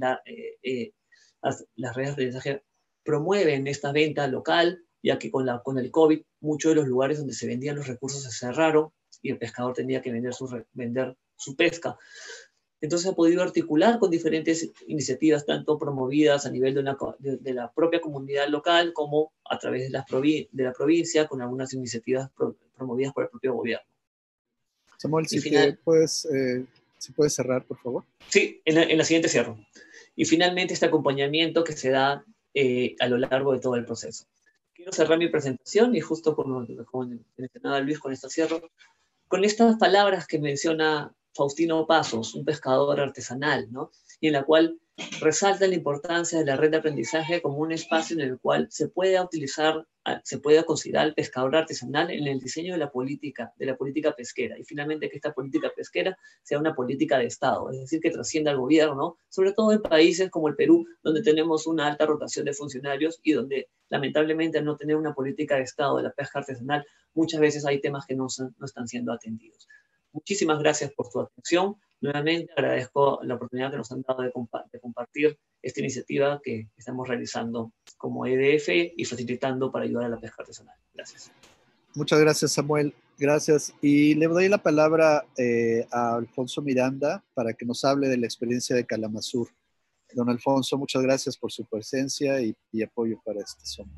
Las redes de aprendizaje promueven esta venta local, ya que con el COVID muchos de los lugares donde se vendían los recursos se cerraron y el pescador tenía que vender su pesca. Entonces ha podido articular con diferentes iniciativas, tanto promovidas a nivel de la propia comunidad local como a través de la provincia, con algunas iniciativas promovidas por el propio gobierno. Samuel, si puedes cerrar, por favor. Sí, en la siguiente cierro. Y finalmente este acompañamiento que se da a lo largo de todo el proceso. Quiero cerrar mi presentación y justo como mencionaba Luis, con esta cierro, con estas palabras que menciona Faustino Pasos, un pescador artesanal, ¿no? Y en la cual resalta la importancia de la red de aprendizaje como un espacio en el cual se puede considerar al pescador artesanal en el diseño de la política pesquera. Y finalmente que esta política pesquera sea una política de Estado, es decir, que trascienda al gobierno, sobre todo en países como el Perú, donde tenemos una alta rotación de funcionarios y donde lamentablemente al no tener una política de Estado de la pesca artesanal, muchas veces hay temas que no están siendo atendidos. Muchísimas gracias por tu atención. Nuevamente agradezco la oportunidad que nos han dado de compartir esta iniciativa que estamos realizando como EDF y facilitando para ayudar a la pesca artesanal. Gracias. Muchas gracias, Samuel. Gracias. Y le doy la palabra a Alfonso Miranda para que nos hable de la experiencia de Kalamazoo. Don Alfonso, muchas gracias por su presencia y apoyo para este summit.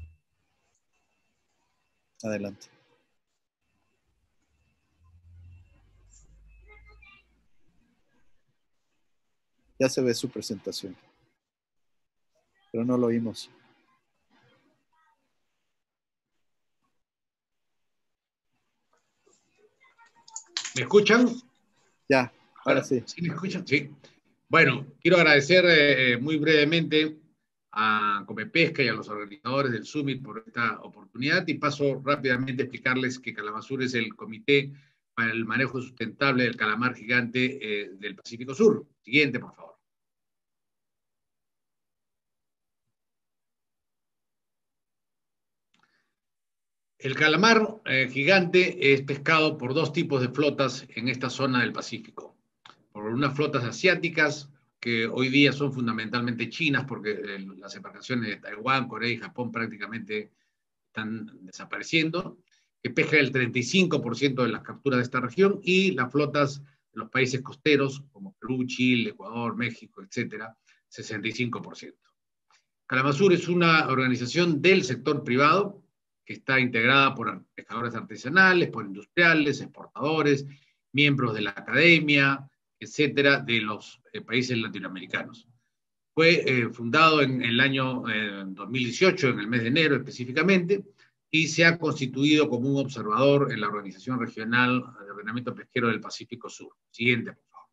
Adelante. Ya se ve su presentación, pero no lo oímos. ¿Me escuchan? Ya, ahora sí. ¿Sí me escuchan? Sí. Bueno, quiero agradecer muy brevemente a Comepesca y a los organizadores del Summit por esta oportunidad y paso rápidamente a explicarles que Kalamazoo es el Comité para el Manejo Sustentable del Calamar Gigante del Pacífico Sur. Siguiente, por favor. El calamar gigante es pescado por dos tipos de flotas en esta zona del Pacífico. Por unas flotas asiáticas, que hoy día son fundamentalmente chinas, porque las embarcaciones de Taiwán, Corea y Japón prácticamente están desapareciendo, que pescan el 35% de las capturas de esta región, y las flotas de los países costeros, como Perú, Chile, Ecuador, México, etcétera, 65%. Kalamazoo es una organización del sector privado, que está integrada por pescadores artesanales, por industriales, exportadores, miembros de la academia, etcétera, de los países latinoamericanos. Fue fundado en el año 2018, en el mes de enero específicamente, y se ha constituido como un observador en la Organización Regional de Ordenamiento Pesquero del Pacífico Sur. Siguiente, por favor.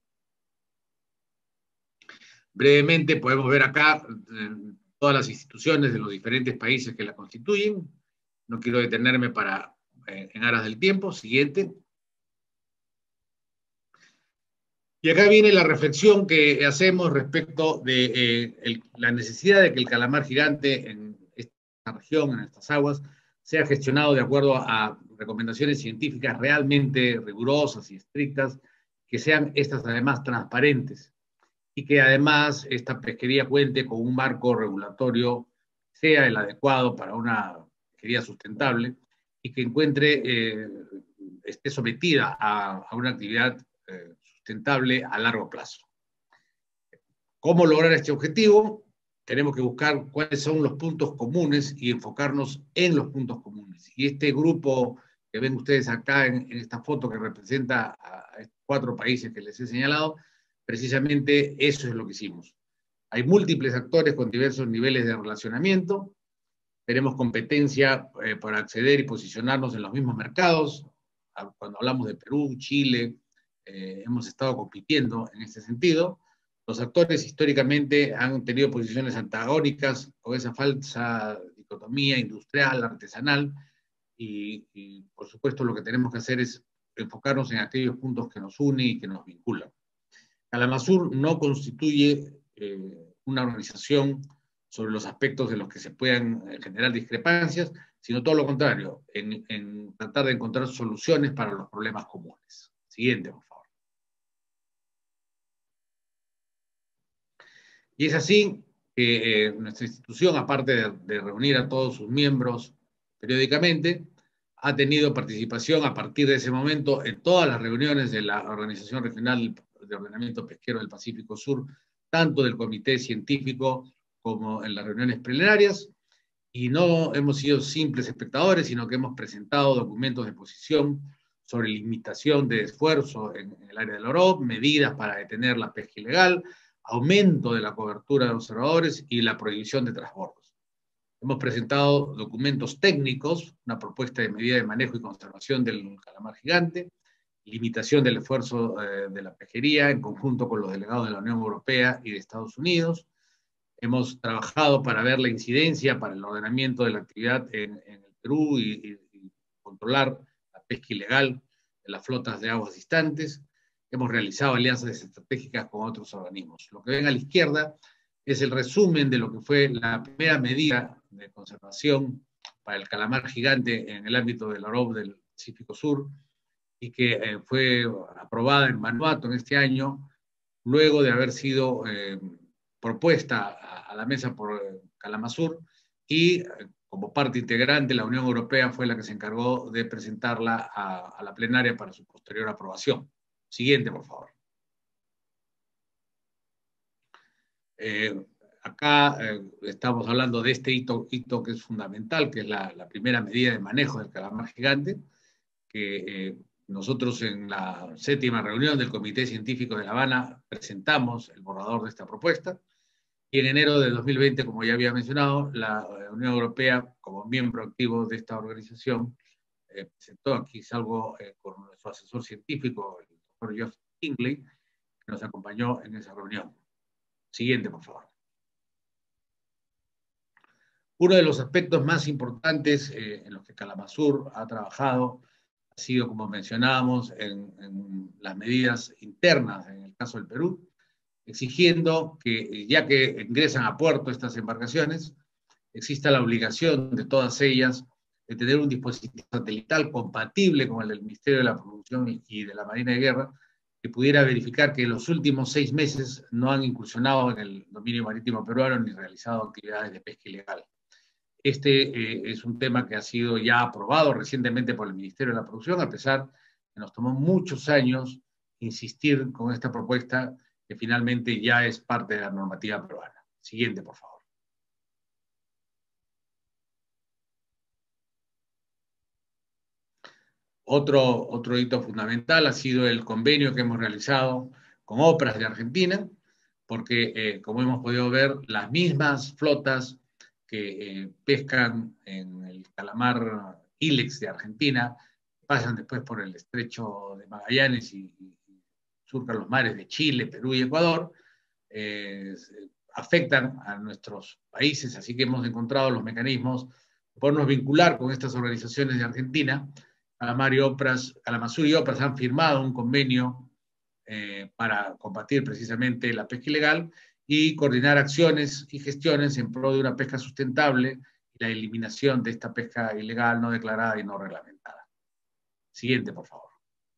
Brevemente podemos ver acá todas las instituciones de los diferentes países que la constituyen. No quiero detenerme en aras del tiempo. Siguiente. Y acá viene la reflexión que hacemos respecto de la necesidad de que el calamar gigante en esta región, en estas aguas, sea gestionado de acuerdo a recomendaciones científicas realmente rigurosas y estrictas, que sean estas además transparentes, y que además esta pesquería cuente con un marco regulatorio, sea el adecuado para una pesquería sustentable, y que esté sometida a una actividad sustentable a largo plazo. ¿Cómo lograr este objetivo? Tenemos que buscar cuáles son los puntos comunes y enfocarnos en los puntos comunes. Y este grupo que ven ustedes acá en esta foto que representa a estos 4 países que les he señalado, precisamente eso es lo que hicimos. Hay múltiples actores con diversos niveles de relacionamiento. Tenemos competencia para acceder y posicionarnos en los mismos mercados. Cuando hablamos de Perú, Chile, hemos estado compitiendo en este sentido. Los actores históricamente han tenido posiciones antagónicas con esa falsa dicotomía industrial, artesanal, y por supuesto lo que tenemos que hacer es enfocarnos en aquellos puntos que nos unen y que nos vinculan. Calamazur no constituye una organización sobre los aspectos de los que se puedan generar discrepancias, sino todo lo contrario, en tratar de encontrar soluciones para los problemas comunes. Siguiente, por favor. Y es así que nuestra institución, aparte de reunir a todos sus miembros periódicamente, ha tenido participación a partir de ese momento en todas las reuniones de la Organización Regional de Ordenamiento Pesquero del Pacífico Sur, tanto del Comité Científico como en las reuniones plenarias, y no hemos sido simples espectadores, sino que hemos presentado documentos de posición sobre limitación de esfuerzo en el área del OROP, medidas para detener la pesca ilegal, aumento de la cobertura de observadores y la prohibición de transbordos. Hemos presentado documentos técnicos, una propuesta de medida de manejo y conservación del calamar gigante, limitación del esfuerzo de la pesquería en conjunto con los delegados de la Unión Europea y de Estados Unidos. Hemos trabajado para ver la incidencia para el ordenamiento de la actividad en el Perú y controlar la pesca ilegal de las flotas de aguas distantes. Hemos realizado alianzas estratégicas con otros organismos. Lo que ven a la izquierda es el resumen de lo que fue la primera medida de conservación para el calamar gigante en el ámbito del OROP del Pacífico Sur, y que fue aprobada en Vanuatu en este año, luego de haber sido propuesta a la mesa por Calamazur, y como parte integrante la Unión Europea fue la que se encargó de presentarla a la plenaria para su posterior aprobación. Siguiente, por favor. Acá estamos hablando de este hito que es fundamental, que es la primera medida de manejo del calamar gigante, que nosotros en la 7ª reunión del Comité Científico de La Habana presentamos el borrador de esta propuesta, y en enero de 2020, como ya había mencionado, la Unión Europea, como miembro activo de esta organización, presentó, aquí salgo con nuestro asesor científico, el doctor Geoff Kingley, que nos acompañó en esa reunión. Siguiente, por favor. Uno de los aspectos más importantes en los que Calamazur ha trabajado ha sido, como mencionábamos, en las medidas internas, en el caso del Perú, exigiendo que, ya que ingresan a puerto estas embarcaciones, exista la obligación de todas ellas de tener un dispositivo satelital compatible con el del Ministerio de la Producción y de la Marina de Guerra, que pudiera verificar que en los últimos 6 meses no han incursionado en el dominio marítimo peruano ni realizado actividades de pesca ilegal. Este es un tema que ha sido ya aprobado recientemente por el Ministerio de la Producción, a pesar que nos tomó muchos años insistir con esta propuesta, que finalmente ya es parte de la normativa peruana. Siguiente, por favor. Otro hito fundamental ha sido el convenio que hemos realizado con OPRAS de Argentina, porque, como hemos podido ver, las mismas flotas que pescan en el calamar Ilex de Argentina pasan después por el estrecho de Magallanes y surcan los mares de Chile, Perú y Ecuador, afectan a nuestros países, así que hemos encontrado los mecanismos de podernos vincular con estas organizaciones de Argentina. Calamazur y OPRAS han firmado un convenio para combatir precisamente la pesca ilegal y coordinar acciones y gestiones en pro de una pesca sustentable y la eliminación de esta pesca ilegal no declarada y no reglamentada. Siguiente, por favor.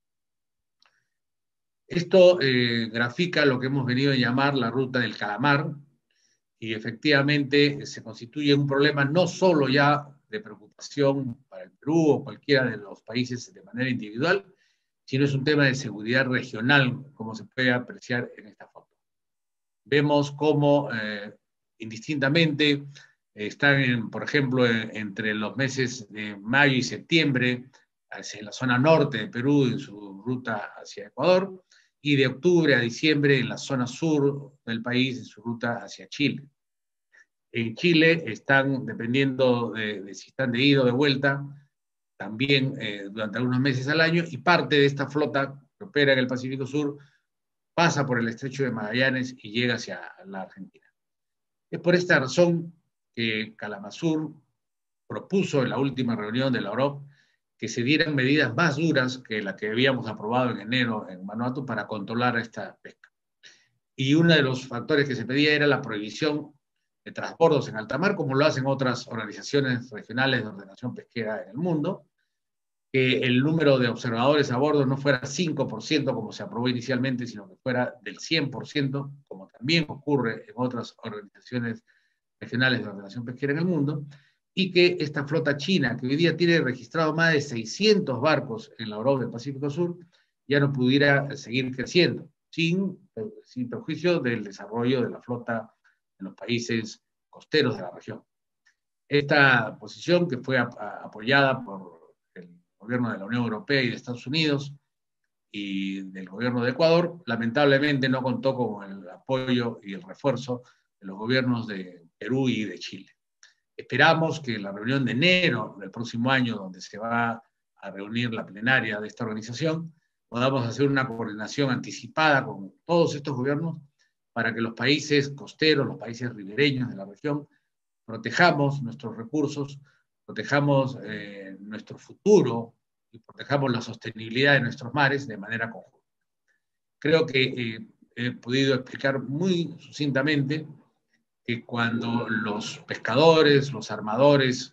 Esto grafica lo que hemos venido a llamar la ruta del calamar, y efectivamente se constituye un problema no solo ya de preocupación para el Perú o cualquiera de los países de manera individual, sino es un tema de seguridad regional, como se puede apreciar en esta foto. Vemos cómo indistintamente están, por ejemplo, entre los meses de mayo y septiembre, hacia la zona norte de Perú en su ruta hacia Ecuador, y de octubre a diciembre en la zona sur del país en su ruta hacia Chile. En Chile están, dependiendo de si están de ida o de vuelta, también durante algunos meses al año, y parte de esta flota que opera en el Pacífico Sur pasa por el estrecho de Magallanes y llega hacia la Argentina. Es por esta razón que Calamazur propuso en la última reunión de la OROP que se dieran medidas más duras que la que habíamos aprobado en enero en Vanuatu para controlar esta pesca. Y uno de los factores que se pedía era la prohibición de transbordos en alta mar, como lo hacen otras organizaciones regionales de ordenación pesquera en el mundo, que el número de observadores a bordo no fuera 5% como se aprobó inicialmente, sino que fuera del 100%, como también ocurre en otras organizaciones regionales de ordenación pesquera en el mundo, y que esta flota china, que hoy día tiene registrado más de 600 barcos en la orilla del Pacífico Sur, ya no pudiera seguir creciendo, sin perjuicio del desarrollo de la flota en los países costeros de la región. Esta posición, que fue apoyada por el gobierno de la Unión Europea y de Estados Unidos y del gobierno de Ecuador, lamentablemente no contó con el apoyo y el refuerzo de los gobiernos de Perú y de Chile. Esperamos que en la reunión de enero del próximo año, donde se va a reunir la plenaria de esta organización, podamos hacer una coordinación anticipada con todos estos gobiernos para que los países costeros, los países ribereños de la región, protejamos nuestros recursos, protejamos nuestro futuro y protejamos la sostenibilidad de nuestros mares de manera conjunta. Creo que he podido explicar muy sucintamente que cuando los pescadores, los armadores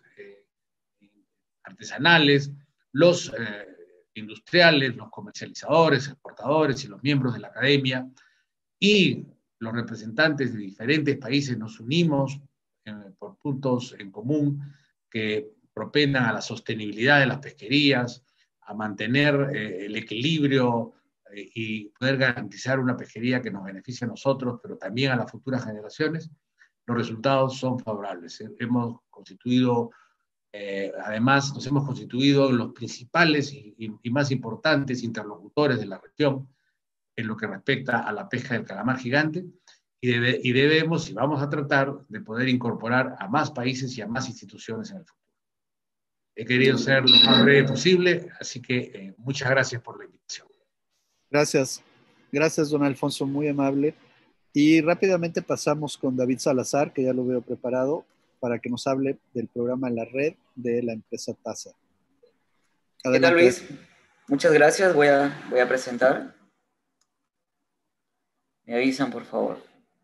artesanales, los industriales, los comercializadores, exportadores y los miembros de la academia y los representantes de diferentes países nos unimos por puntos en común que propendan a la sostenibilidad de las pesquerías, a mantener el equilibrio y poder garantizar una pesquería que nos beneficie a nosotros, pero también a las futuras generaciones, los resultados son favorables. Hemos constituido, además, nos hemos constituido en los principales y más importantes interlocutores de la región en lo que respecta a la pesca del calamar gigante, y debemos y vamos a tratar de poder incorporar a más países y a más instituciones en el futuro. He querido ser lo más breve posible, así que muchas gracias por la invitación. Gracias. Gracias, don Alfonso, muy amable. Y rápidamente pasamos con David Salazar, que ya lo veo preparado, para que nos hable del programa La Red de la empresa TASA. Adelante. ¿Qué tal, Luis? Muchas gracias. Voy a presentar. Me avisan, por favor.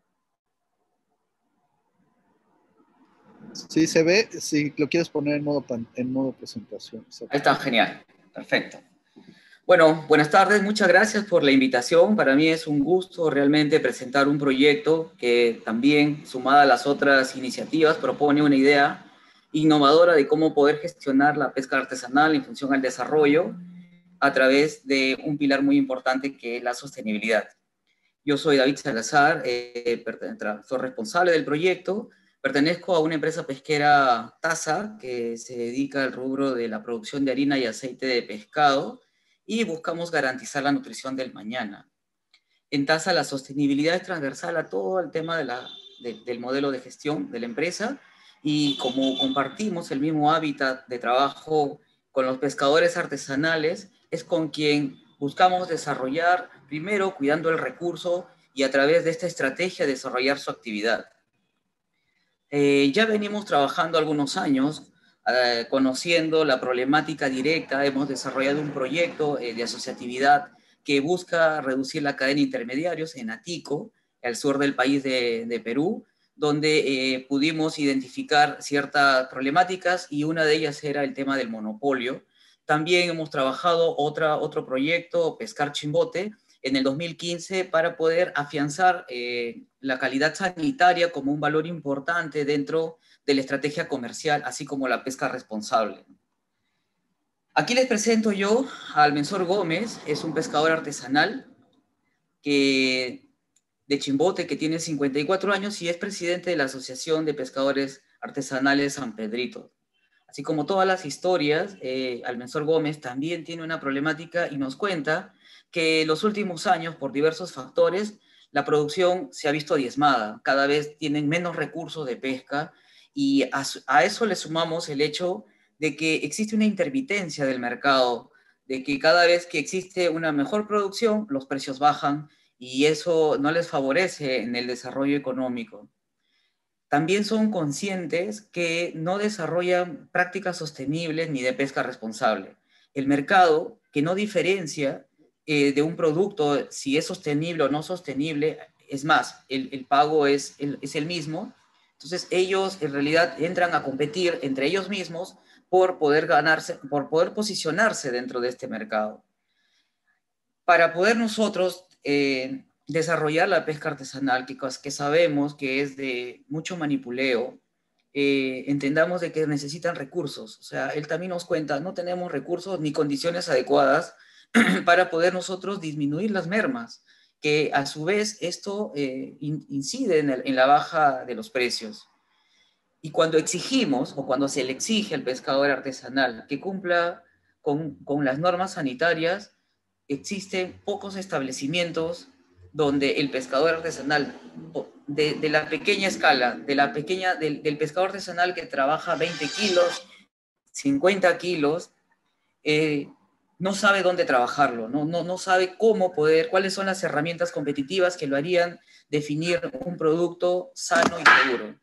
Sí, se ve, si lo quieres poner en modo presentación. Ahí está, genial. Perfecto. Bueno, buenas tardes, muchas gracias por la invitación. Para mí es un gusto realmente presentar un proyecto que también, sumada a las otras iniciativas, propone una idea innovadora de cómo poder gestionar la pesca artesanal en función al desarrollo a través de un pilar muy importante que es la sostenibilidad. Yo soy David Salazar, soy responsable del proyecto. Pertenezco a una empresa pesquera TASA que se dedica al rubro de la producción de harina y aceite de pescado y buscamos garantizar la nutrición del mañana. En TASA la sostenibilidad es transversal a todo el tema del modelo de gestión de la empresa y como compartimos el mismo hábitat de trabajo con los pescadores artesanales, es con quien buscamos desarrollar, primero cuidando el recurso y a través de esta estrategia desarrollar su actividad. Ya venimos trabajando algunos años, conociendo la problemática directa. Hemos desarrollado un proyecto de asociatividad que busca reducir la cadena de intermediarios en Atico, al sur del país de Perú, donde pudimos identificar ciertas problemáticas y una de ellas era el tema del monopolio. También hemos trabajado otro proyecto, Pescar Chimbote, en el 2015 para poder afianzar la calidad sanitaria como un valor importante dentro de la estrategia comercial, así como la pesca responsable. Aquí les presento yo a Almensor Gómez, es un pescador artesanal de Chimbote que tiene 54 años y es presidente de la Asociación de Pescadores Artesanales San Pedrito. Así como todas las historias, Almensor Gómez también tiene una problemática y nos cuenta que en los últimos años, por diversos factores, la producción se ha visto diezmada. Cada vez tienen menos recursos de pesca y a eso le sumamos el hecho de que existe una intermitencia del mercado, de que cada vez que existe una mejor producción, los precios bajan y eso no les favorece en el desarrollo económico. También son conscientes que no desarrollan prácticas sostenibles ni de pesca responsable. el mercado que no diferencia de un producto si es sostenible o no sostenible. Es más, el pago es el mismo. Entonces ellos en realidad entran a competir entre ellos mismos por poder ganarse, por poder posicionarse dentro de este mercado. Para poder nosotros desarrollar la pesca artesanal, que sabemos que es de mucho manipuleo, entendamos de que necesitan recursos. O sea, él también nos cuenta, no tenemos recursos ni condiciones adecuadas para poder nosotros disminuir las mermas, que a su vez esto incide en la baja de los precios. Y cuando exigimos, o cuando se le exige al pescador artesanal que cumpla con las normas sanitarias, existen pocos establecimientos donde el pescador artesanal, de la pequeña escala, del pescador artesanal que trabaja 20 kilos, 50 kilos, no sabe dónde trabajarlo, no sabe cómo poder, cuáles son las herramientas competitivas que lo harían definir un producto sano y seguro.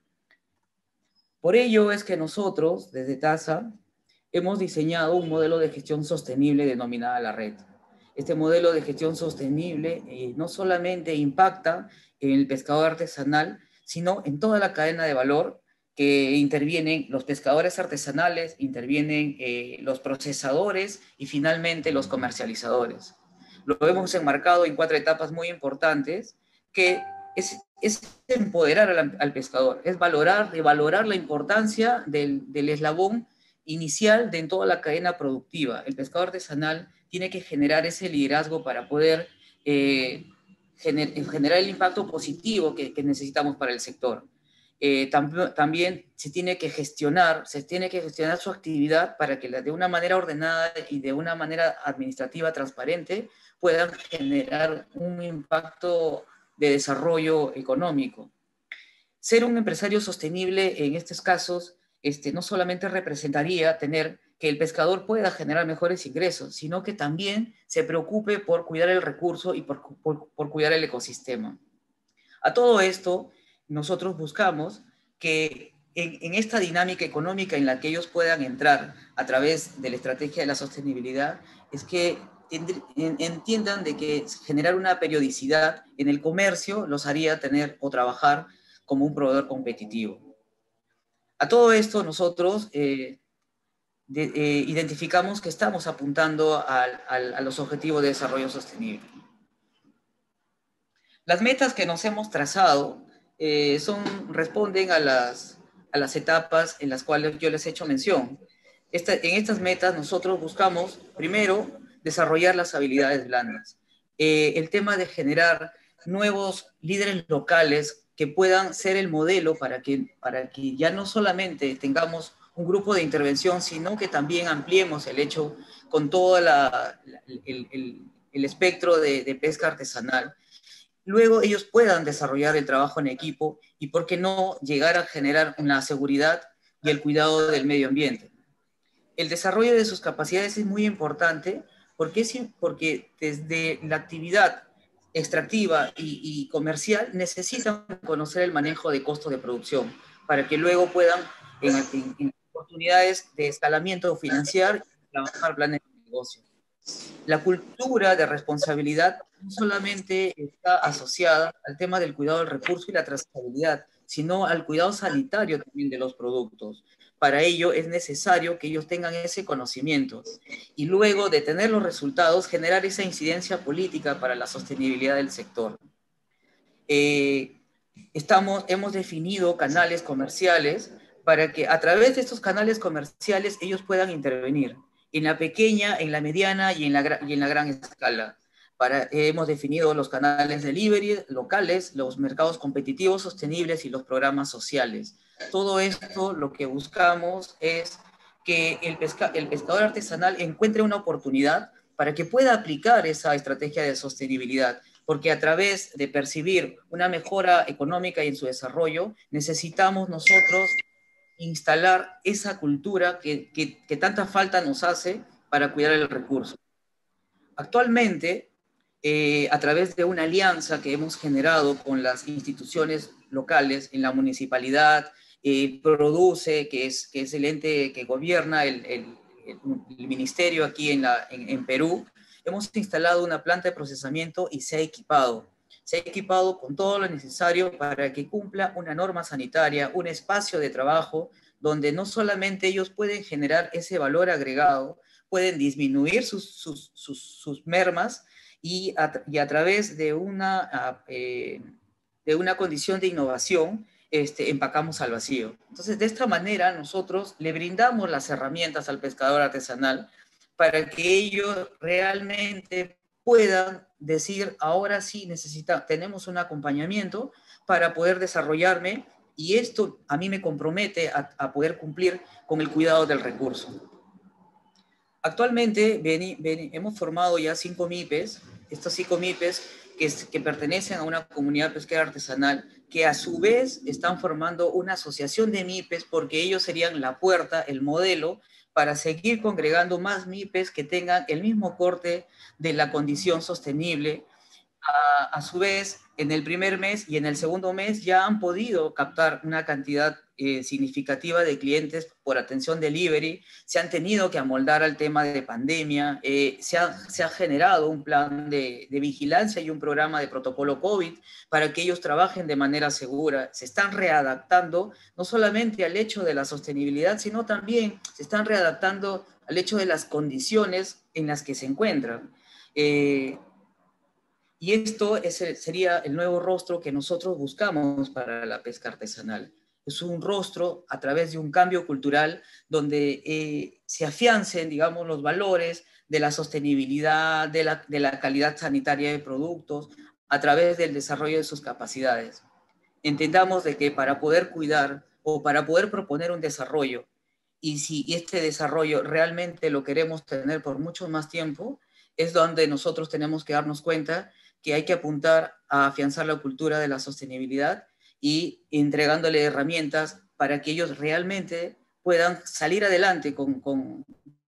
Por ello es que nosotros, desde TASA, hemos diseñado un modelo de gestión sostenible denominada la red. Este modelo de gestión sostenible no solamente impacta en el pescador artesanal, sino en toda la cadena de valor que intervienen los pescadores artesanales, intervienen los procesadores y finalmente los comercializadores. Lo hemos enmarcado en 4 etapas muy importantes, que es empoderar al pescador, es valorar la importancia del eslabón inicial de en toda la cadena productiva. El pescador artesanal tiene que generar ese liderazgo para poder generar el impacto positivo que necesitamos para el sector. También se tiene que gestionar su actividad para que de una manera ordenada y de una manera administrativa transparente puedan generar un impacto de desarrollo económico. Ser un empresario sostenible en estos casos no solamente representaría tener que el pescador pueda generar mejores ingresos, sino que también se preocupe por cuidar el recurso y por cuidar el ecosistema. A todo esto, nosotros buscamos que en esta dinámica económica en la que ellos puedan entrar a través de la estrategia de la sostenibilidad, es que entiendan de que generar una periodicidad en el comercio los haría tener o trabajar como un proveedor competitivo. A todo esto nosotros identificamos que estamos apuntando a los objetivos de desarrollo sostenible. Las metas que nos hemos trazado responden a las etapas en las cuales yo les he hecho mención. En estas metas nosotros buscamos, primero, desarrollar las habilidades blandas. El tema de generar nuevos líderes locales que puedan ser el modelo para que ya no solamente tengamos un grupo de intervención, sino que también ampliemos el hecho con todo el espectro de pesca artesanal. Luego ellos puedan desarrollar el trabajo en equipo y, ¿por qué no, llegar a generar una seguridad y el cuidado del medio ambiente? El desarrollo de sus capacidades es muy importante porque desde la actividad extractiva y comercial necesitan conocer el manejo de costos de producción para que luego puedan, en oportunidades de escalamiento financiero, trabajar planes de negocio. La cultura de responsabilidad no solamente está asociada al tema del cuidado del recurso y la trazabilidad, sino al cuidado sanitario también de los productos. Para ello es necesario que ellos tengan ese conocimiento y luego de tener los resultados, generar esa incidencia política para la sostenibilidad del sector. Hemos definido canales comerciales para que a través de estos canales comerciales ellos puedan intervenir en la pequeña, en la mediana y en la gran escala. Hemos definido los canales delivery locales, los mercados competitivos sostenibles y los programas sociales. Todo esto lo que buscamos es que el pescador artesanal encuentre una oportunidad para que pueda aplicar esa estrategia de sostenibilidad, porque a través de percibir una mejora económica y en su desarrollo, necesitamos nosotros instalar esa cultura que tanta falta nos hace para cuidar el recurso. Actualmente, a través de una alianza que hemos generado con las instituciones locales en la municipalidad, Produce, que es el ente que gobierna el el ministerio aquí en Perú, hemos instalado una planta de procesamiento y se ha equipado. Se ha equipado con todo lo necesario para que cumpla una norma sanitaria, un espacio de trabajo donde no solamente ellos pueden generar ese valor agregado, pueden disminuir sus mermas y a través de una condición de innovación, empacamos al vacío. Entonces, de esta manera, nosotros le brindamos las herramientas al pescador artesanal para que ellos realmente puedan decir, ahora sí tenemos un acompañamiento para poder desarrollarme, y esto a mí me compromete a poder cumplir con el cuidado del recurso. Actualmente hemos formado ya 5 MIPES, estos 5 MIPES que pertenecen a una comunidad pesquera artesanal, que a su vez están formando una asociación de MIPES, porque ellos serían la puerta, el modelo, para seguir congregando más MIPES que tengan el mismo corte de la condición sostenible. A su vez, en el primer mes y en el segundo mes ya han podido captar una cantidad significativa de clientes por atención delivery, se han tenido que amoldar al tema de pandemia, se ha generado un plan de vigilancia y un programa de protocolo COVID para que ellos trabajen de manera segura, se están readaptando no solamente al hecho de la sostenibilidad, sino también se están readaptando al hecho de las condiciones en las que se encuentran. Y esto sería el nuevo rostro que nosotros buscamos para la pesca artesanal. Es un rostro a través de un cambio cultural donde se afiancen, digamos, los valores de la sostenibilidad, de la calidad sanitaria de productos, a través del desarrollo de sus capacidades. Entendamos de que para poder cuidar o para poder proponer un desarrollo, y si este desarrollo realmente lo queremos tener por mucho más tiempo, es donde nosotros tenemos que darnos cuenta que hay que apuntar a afianzar la cultura de la sostenibilidad y entregándole herramientas para que ellos realmente puedan salir adelante con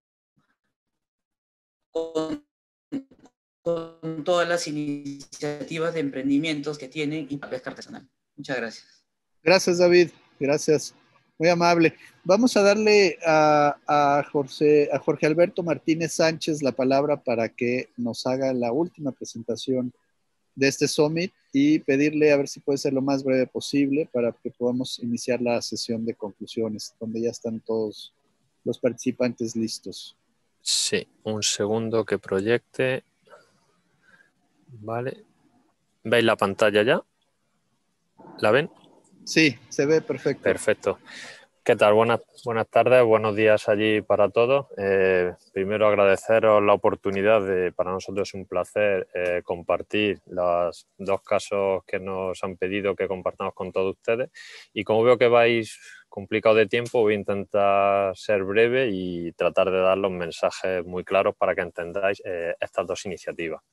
todas las iniciativas de emprendimientos que tienen y pesca artesanal. Muchas gracias. Gracias, David. Gracias. Muy amable. Vamos a darle a Jorge Alberto Martínez Sánchez la palabra para que nos haga la última presentación de este Summit y pedirle a ver si puede ser lo más breve posible para que podamos iniciar la sesión de conclusiones, donde ya están todos los participantes listos. Sí, un segundo que proyecte. Vale. ¿Veis la pantalla ya? ¿La ven? Sí, se ve perfecto. Perfecto. ¿Qué tal? Buenas tardes, buenos días allí para todos. Primero agradeceros la oportunidad para nosotros es un placer compartir los 2 casos que nos han pedido que compartamos con todos ustedes. Y como veo que vais complicado de tiempo, voy a intentar ser breve y tratar de dar los mensajes muy claros para que entendáis estas 2 iniciativas.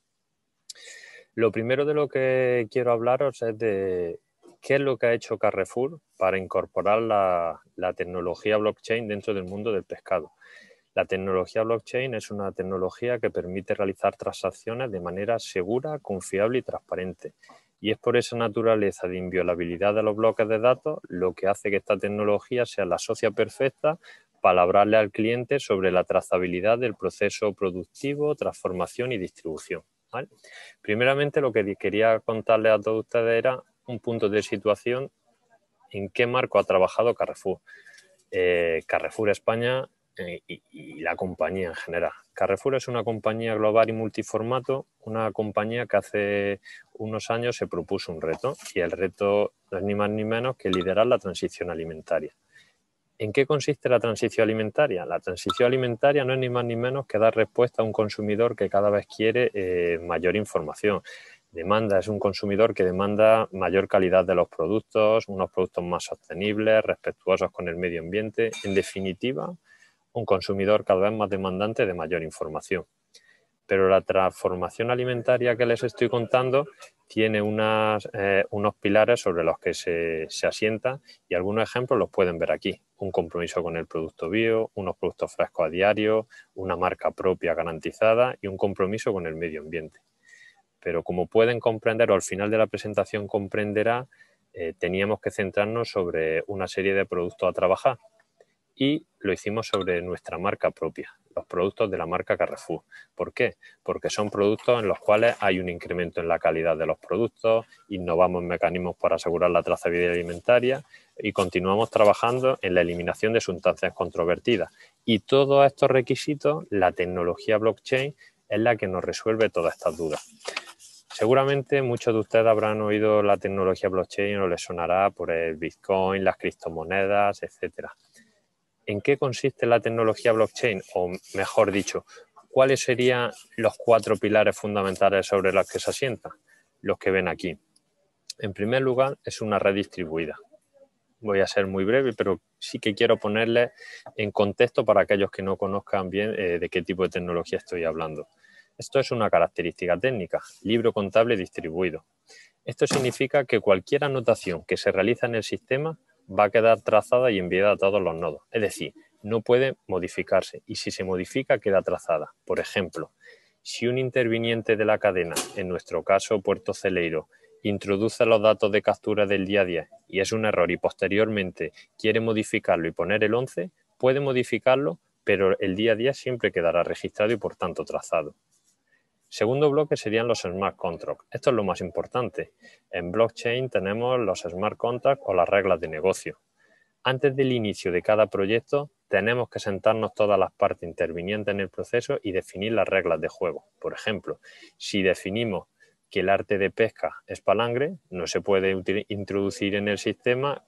Lo primero de lo que quiero hablaros es de ¿qué es lo que ha hecho Carrefour para incorporar la tecnología blockchain dentro del mundo del pescado? La tecnología blockchain es una tecnología que permite realizar transacciones de manera segura, confiable y transparente. Y es por esa naturaleza de inviolabilidad de los bloques de datos lo que hace que esta tecnología sea la socia perfecta para hablarle al cliente sobre la trazabilidad del proceso productivo, transformación y distribución, ¿vale? Primeramente, lo que quería contarles a todos ustedes era un punto de situación en qué marco ha trabajado Carrefour. Carrefour España y la compañía en general. Carrefour es una compañía global y multiformato, una compañía que hace unos años se propuso un reto, y el reto no es ni más ni menos que liderar la transición alimentaria. ¿En qué consiste la transición alimentaria? La transición alimentaria no es ni más ni menos que dar respuesta a un consumidor que cada vez quiere mayor información. Es un consumidor que demanda mayor calidad de los productos, unos productos más sostenibles, respetuosos con el medio ambiente. En definitiva, un consumidor cada vez más demandante de mayor información. Pero la transformación alimentaria que les estoy contando tiene unos pilares sobre los que se asienta, y algunos ejemplos los pueden ver aquí. Un compromiso con el producto bio, unos productos frescos a diario, una marca propia garantizada y un compromiso con el medio ambiente. Pero como pueden comprender, o al final de la presentación comprenderá, teníamos que centrarnos sobre una serie de productos a trabajar. y lo hicimos sobre nuestra marca propia, los productos de la marca Carrefour. ¿Por qué? Porque son productos en los cuales hay un incremento en la calidad de los productos, innovamos mecanismos para asegurar la trazabilidad alimentaria y continuamos trabajando en la eliminación de sustancias controvertidas. Y todos estos requisitos, la tecnología blockchain es la que nos resuelve todas estas dudas. Seguramente muchos de ustedes habrán oído la tecnología blockchain o les sonará por el Bitcoin, las criptomonedas, etcétera. ¿En qué consiste la tecnología blockchain? O mejor dicho, ¿cuáles serían los 4 pilares fundamentales sobre los que se asienta? Los que ven aquí. En primer lugar, es una red distribuida. Voy a ser muy breve, pero sí que quiero ponerle en contexto para aquellos que no conozcan bien de qué tipo de tecnología estoy hablando. Esto es una característica técnica, libro contable distribuido. Esto significa que cualquier anotación que se realiza en el sistema va a quedar trazada y enviada a todos los nodos. Es decir, no puede modificarse y si se modifica queda trazada. Por ejemplo, si un interviniente de la cadena, en nuestro caso Puerto Celeiro, introduce los datos de captura del día 10 y es un error y posteriormente quiere modificarlo y poner el 11, puede modificarlo, pero el día 10 siempre quedará registrado y por tanto trazado. Segundo bloque serían los smart contracts. Esto es lo más importante. En blockchain tenemos los smart contracts o las reglas de negocio. Antes del inicio de cada proyecto tenemos que sentarnos todas las partes intervinientes en el proceso y definir las reglas de juego. Por ejemplo, si definimos que el arte de pesca es palangre, no se puede introducir en el sistema,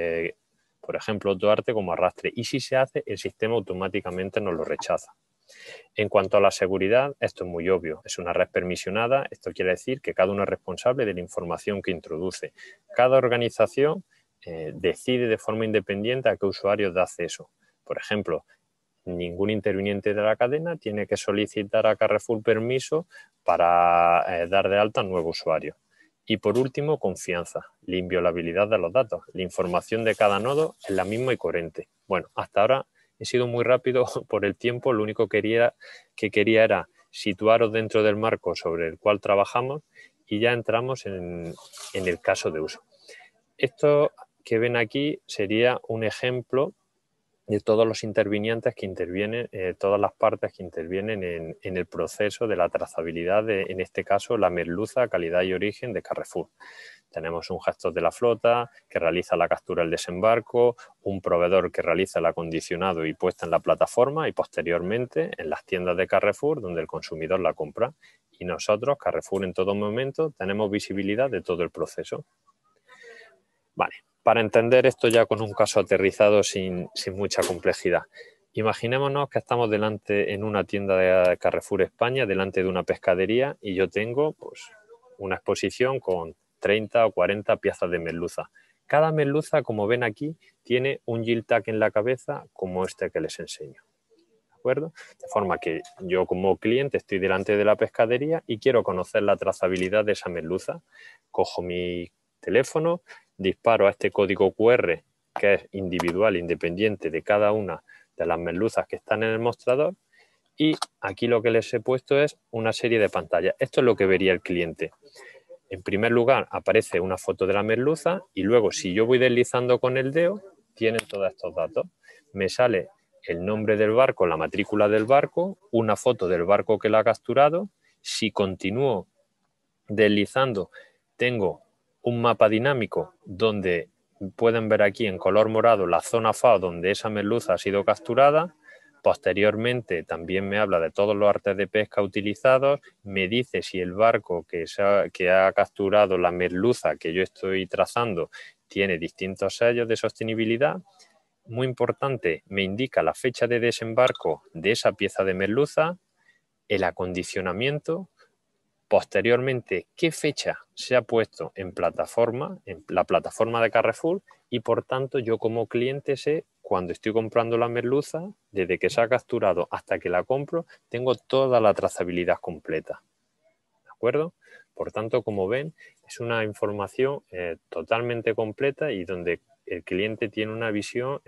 por ejemplo, otro arte como arrastre. Y si se hace, el sistema automáticamente nos lo rechaza. En cuanto a la seguridad, esto es muy obvio. Es una red permisionada. Esto quiere decir que cada uno es responsable de la información que introduce. Cada organización decide de forma independiente a qué usuarios da acceso. Por ejemplo, ningún interviniente de la cadena tiene que solicitar a Carrefour permiso para dar de alta a un nuevo usuario. Y por último, confianza, la inviolabilidad de los datos. La información de cada nodo es la misma y coherente. Bueno, hasta ahora he sido muy rápido por el tiempo. Lo único que quería era situaros dentro del marco sobre el cual trabajamos y ya entramos en el caso de uso. Esto que ven aquí sería un ejemplo de todos los intervinientes que intervienen, todas las partes que intervienen en el proceso de la trazabilidad de, en este caso, la merluza, calidad y origen de Carrefour. Tenemos un gestor de la flota que realiza la captura del desembarco, un proveedor que realiza el acondicionado y puesta en la plataforma y posteriormente en las tiendas de Carrefour donde el consumidor la compra. Y nosotros, Carrefour, en todo momento tenemos visibilidad de todo el proceso. Vale. Para entender esto ya con un caso aterrizado sin mucha complejidad. Imaginémonos que estamos delante en una tienda de Carrefour España, delante de una pescadería y yo tengo pues, una exposición con 30 o 40 piezas de merluza. Cada merluza, como ven aquí, tiene un yield tag en la cabeza como este que les enseño. ¿De acuerdo? De forma que yo como cliente estoy delante de la pescadería y quiero conocer la trazabilidad de esa merluza. Cojo mi teléfono, disparo a este código QR que es individual, independiente de cada una de las merluzas que están en el mostrador y aquí lo que les he puesto es una serie de pantallas. Esto es lo que vería el cliente. En primer lugar aparece una foto de la merluza y luego si yo voy deslizando con el dedo tienen todos estos datos. Me sale el nombre del barco, la matrícula del barco, una foto del barco que la ha capturado. Si continúo deslizando tengo un mapa dinámico donde pueden ver aquí en color morado la zona FAO donde esa merluza ha sido capturada. Posteriormente también me habla de todos los artes de pesca utilizados, me dice si el barco que ha capturado la merluza que yo estoy trazando tiene distintos sellos de sostenibilidad. Muy importante, me indica la fecha de desembarco de esa pieza de merluza, el acondicionamiento. Posteriormente, qué fecha se ha puesto en la plataforma de Carrefour y por tanto yo como cliente sé cuando estoy comprando la merluza, desde que se ha capturado hasta que la compro, tengo toda la trazabilidad completa. ¿De acuerdo? Por tanto, como ven, es una información totalmente completa y donde el cliente tiene una visión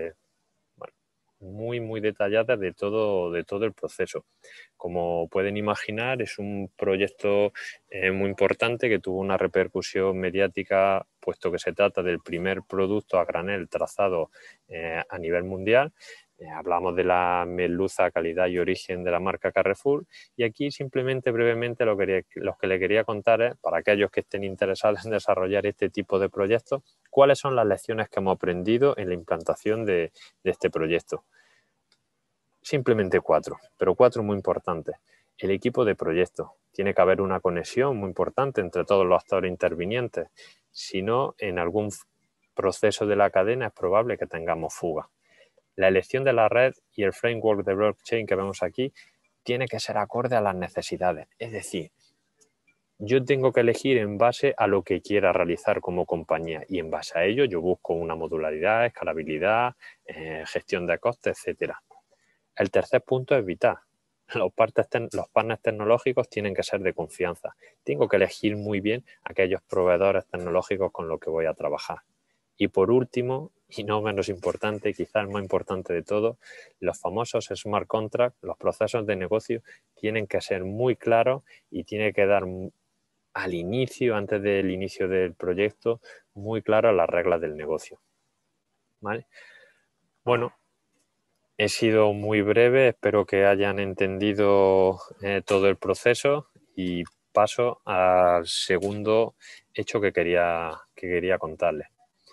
muy detallada de todo el proceso. Como pueden imaginar, es un proyecto muy importante que tuvo una repercusión mediática puesto que se trata del primer producto a granel trazado a nivel mundial. Hablamos de la merluza, calidad y origen de la marca Carrefour, y aquí simplemente brevemente lo que le quería contar es, para aquellos que estén interesados en desarrollar este tipo de proyectos, cuáles son las lecciones que hemos aprendido en la implantación de este proyecto. Simplemente 4, pero 4 muy importantes. El equipo de proyecto. Tiene que haber una conexión muy importante entre todos los actores intervinientes. Si no, en algún proceso de la cadena es probable que tengamos fuga. La elección de la red y el framework de blockchain que vemos aquí tiene que ser acorde a las necesidades. Es decir, yo tengo que elegir en base a lo que quiera realizar como compañía, y en base a ello yo busco una modularidad, escalabilidad, gestión de costes, etc. El tercer punto es vital. Los partners tecnológicos tienen que ser de confianza. Tengo que elegir muy bien aquellos proveedores tecnológicos con los que voy a trabajar. Y por último, y no menos importante, quizás el más importante de todo, los famosos smart contracts, los procesos de negocio, tienen que ser muy claros y tiene que dar al inicio, antes del inicio del proyecto, muy claras las reglas del negocio. ¿Vale? Bueno, he sido muy breve, espero que hayan entendido todo el proceso, y paso al segundo hecho que quería contarles.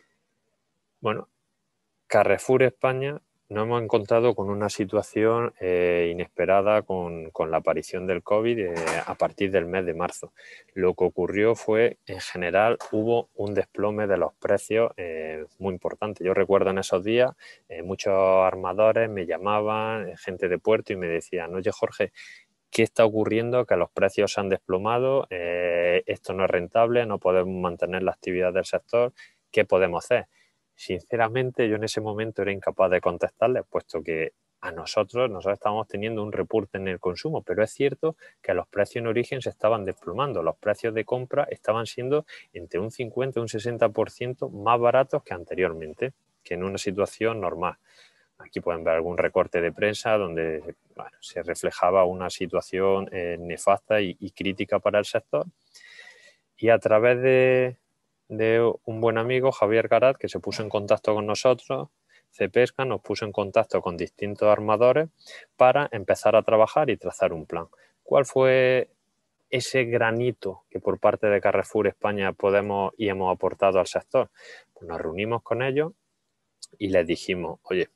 Bueno, Carrefour España nos hemos encontrado con una situación inesperada con la aparición del COVID a partir del mes de marzo. Lo que ocurrió fue, en general, hubo un desplome de los precios muy importante. Yo recuerdo en esos días muchos armadores me llamaban, gente de puerto, y me decían: oye Jorge, ¿qué está ocurriendo? Que los precios se han desplomado, esto no es rentable, no podemos mantener la actividad del sector, ¿qué podemos hacer? Sinceramente, yo en ese momento era incapaz de contestarles, puesto que nosotros estábamos teniendo un repunte en el consumo, pero es cierto que los precios en origen se estaban desplomando. Los precios de compra estaban siendo entre un 50 y un 60% más baratos que anteriormente, que en una situación normal. Aquí pueden ver algún recorte de prensa donde se reflejaba una situación nefasta y crítica para el sector. Y a través de un buen amigo, Javier Garat, que se puso en contacto con nosotros, Cepesca nos puso en contacto con distintos armadores para empezar a trabajar y trazar un plan. ¿Cuál fue ese granito que por parte de Carrefour España podemos y hemos aportado al sector? Pues nos reunimos con ellos y les dijimos: oye,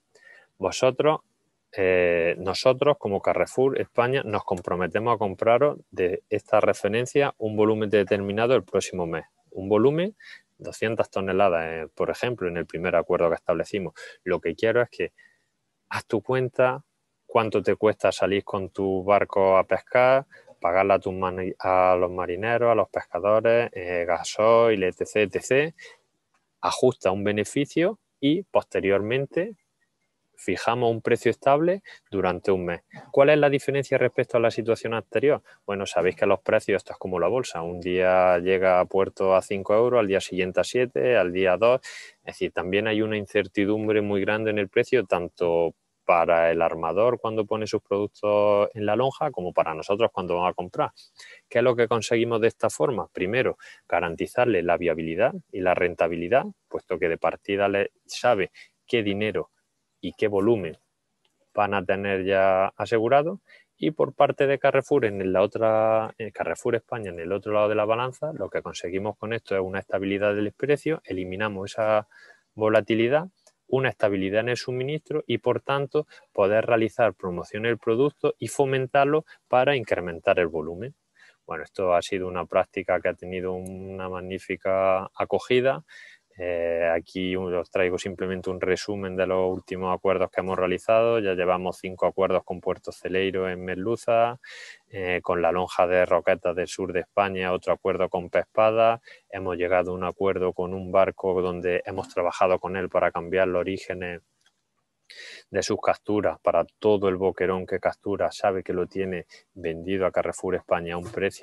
nosotros como Carrefour España nos comprometemos a compraros de esta referencia un volumen determinado el próximo mes. Un volumen, 200 toneladas, por ejemplo, en el primer acuerdo que establecimos. Lo que quiero es que haz tu cuenta, cuánto te cuesta salir con tu barco a pescar, pagarle a los marineros, a los pescadores, gasoil, etc., etc., ajusta un beneficio y posteriormente fijamos un precio estable durante un mes. ¿Cuál es la diferencia respecto a la situación anterior? Bueno, sabéis que los precios, esto es como la bolsa, un día llega a puerto a 5 euros, al día siguiente a 7, al día 2, es decir, también hay una incertidumbre muy grande en el precio, tanto para el armador cuando pone sus productos en la lonja como para nosotros cuando vamos a comprar. ¿Qué es lo que conseguimos de esta forma? Primero, garantizarle la viabilidad y la rentabilidad, puesto que de partida le sabe qué dinero y qué volumen van a tener ya asegurado. Y por parte de Carrefour, Carrefour España, en el otro lado de la balanza, lo que conseguimos con esto es una estabilidad del precio, eliminamos esa volatilidad, una estabilidad en el suministro y, por tanto, poder realizar promoción del producto y fomentarlo para incrementar el volumen. Bueno, esto ha sido una práctica que ha tenido una magnífica acogida. Aquí os traigo simplemente un resumen de los últimos acuerdos que hemos realizado. Ya llevamos 5 acuerdos con Puerto Celeiro en Merluza, con la lonja de Roquetas del sur de España, otro acuerdo con Pespada. Hemos llegado a un acuerdo con un barco donde hemos trabajado con él para cambiar los orígenes de sus capturas para todo el boquerón que captura, sabe que lo tiene vendido a Carrefour España a un precio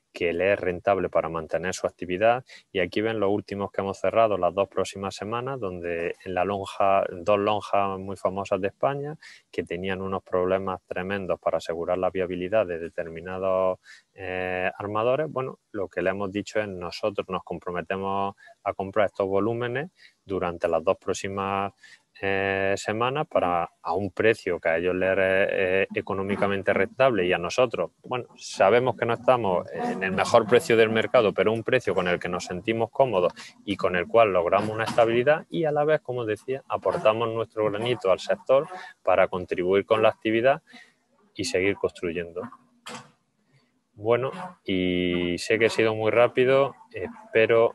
que le es rentable para mantener su actividad. Y aquí ven los últimos que hemos cerrado las 2 próximas semanas, donde en la lonja, 2 lonjas muy famosas de España, que tenían unos problemas tremendos para asegurar la viabilidad de determinados armadores. Bueno, lo que le hemos dicho es nosotros nos comprometemos a comprar estos volúmenes durante las 2 próximas semanas a un precio que a ellos les es económicamente rentable, y a nosotros, bueno, sabemos que no estamos en el mejor precio del mercado, pero un precio con el que nos sentimos cómodos y con el cual logramos una estabilidad, y a la vez, como decía, aportamos nuestro granito al sector para contribuir con la actividad y seguir construyendo. Bueno, y sé que he sido muy rápido, espero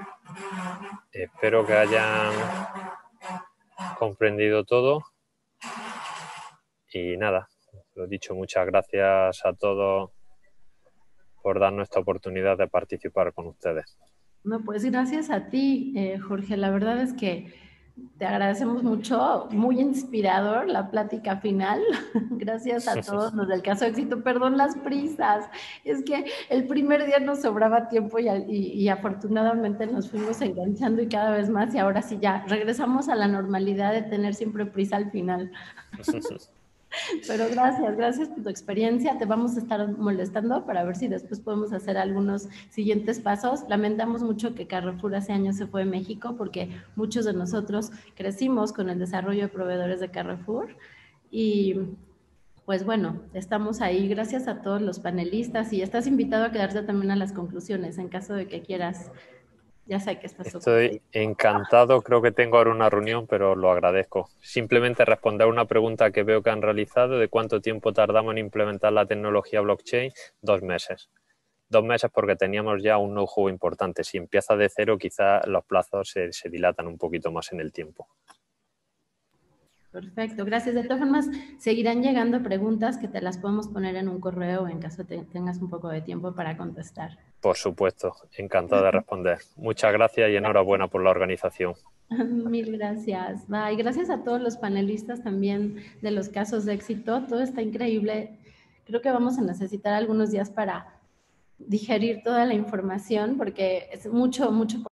que hayan comprendido todo, y nada, lo dicho, muchas gracias a todos por darnos esta oportunidad de participar con ustedes. No, pues gracias a ti, Jorge. La verdad es que te agradecemos mucho, muy inspirador la plática final. Gracias a todos los del Caso Éxito. Perdón las prisas, es que el primer día nos sobraba tiempo y afortunadamente nos fuimos enganchando y cada vez más, y ahora sí ya regresamos a la normalidad de tener siempre prisa al final. Pero gracias por tu experiencia. Te vamos a estar molestando para ver si después podemos hacer algunos siguientes pasos. Lamentamos mucho que Carrefour hace años se fue de México, porque muchos de nosotros crecimos con el desarrollo de proveedores de Carrefour. Y pues bueno, estamos ahí. Gracias a todos los panelistas, y estás invitado a quedarte también a las conclusiones en caso de que quieras. Ya sé que estás Estoy encantado, creo que tengo ahora una reunión, pero lo agradezco. Simplemente responder una pregunta que veo que han realizado, de cuánto tiempo tardamos en implementar la tecnología blockchain. 2 meses. 2 meses porque teníamos ya un know-how importante. Si empieza de cero, quizás los plazos se dilatan un poquito más en el tiempo. Perfecto, gracias. De todas formas, seguirán llegando preguntas que te las podemos poner en un correo en caso tengas un poco de tiempo para contestar. Por supuesto, encantado de responder. Muchas gracias y enhorabuena por la organización. Mil gracias. Bye. Gracias a todos los panelistas también de los casos de éxito. Todo está increíble. Creo que vamos a necesitar algunos días para digerir toda la información, porque es mucho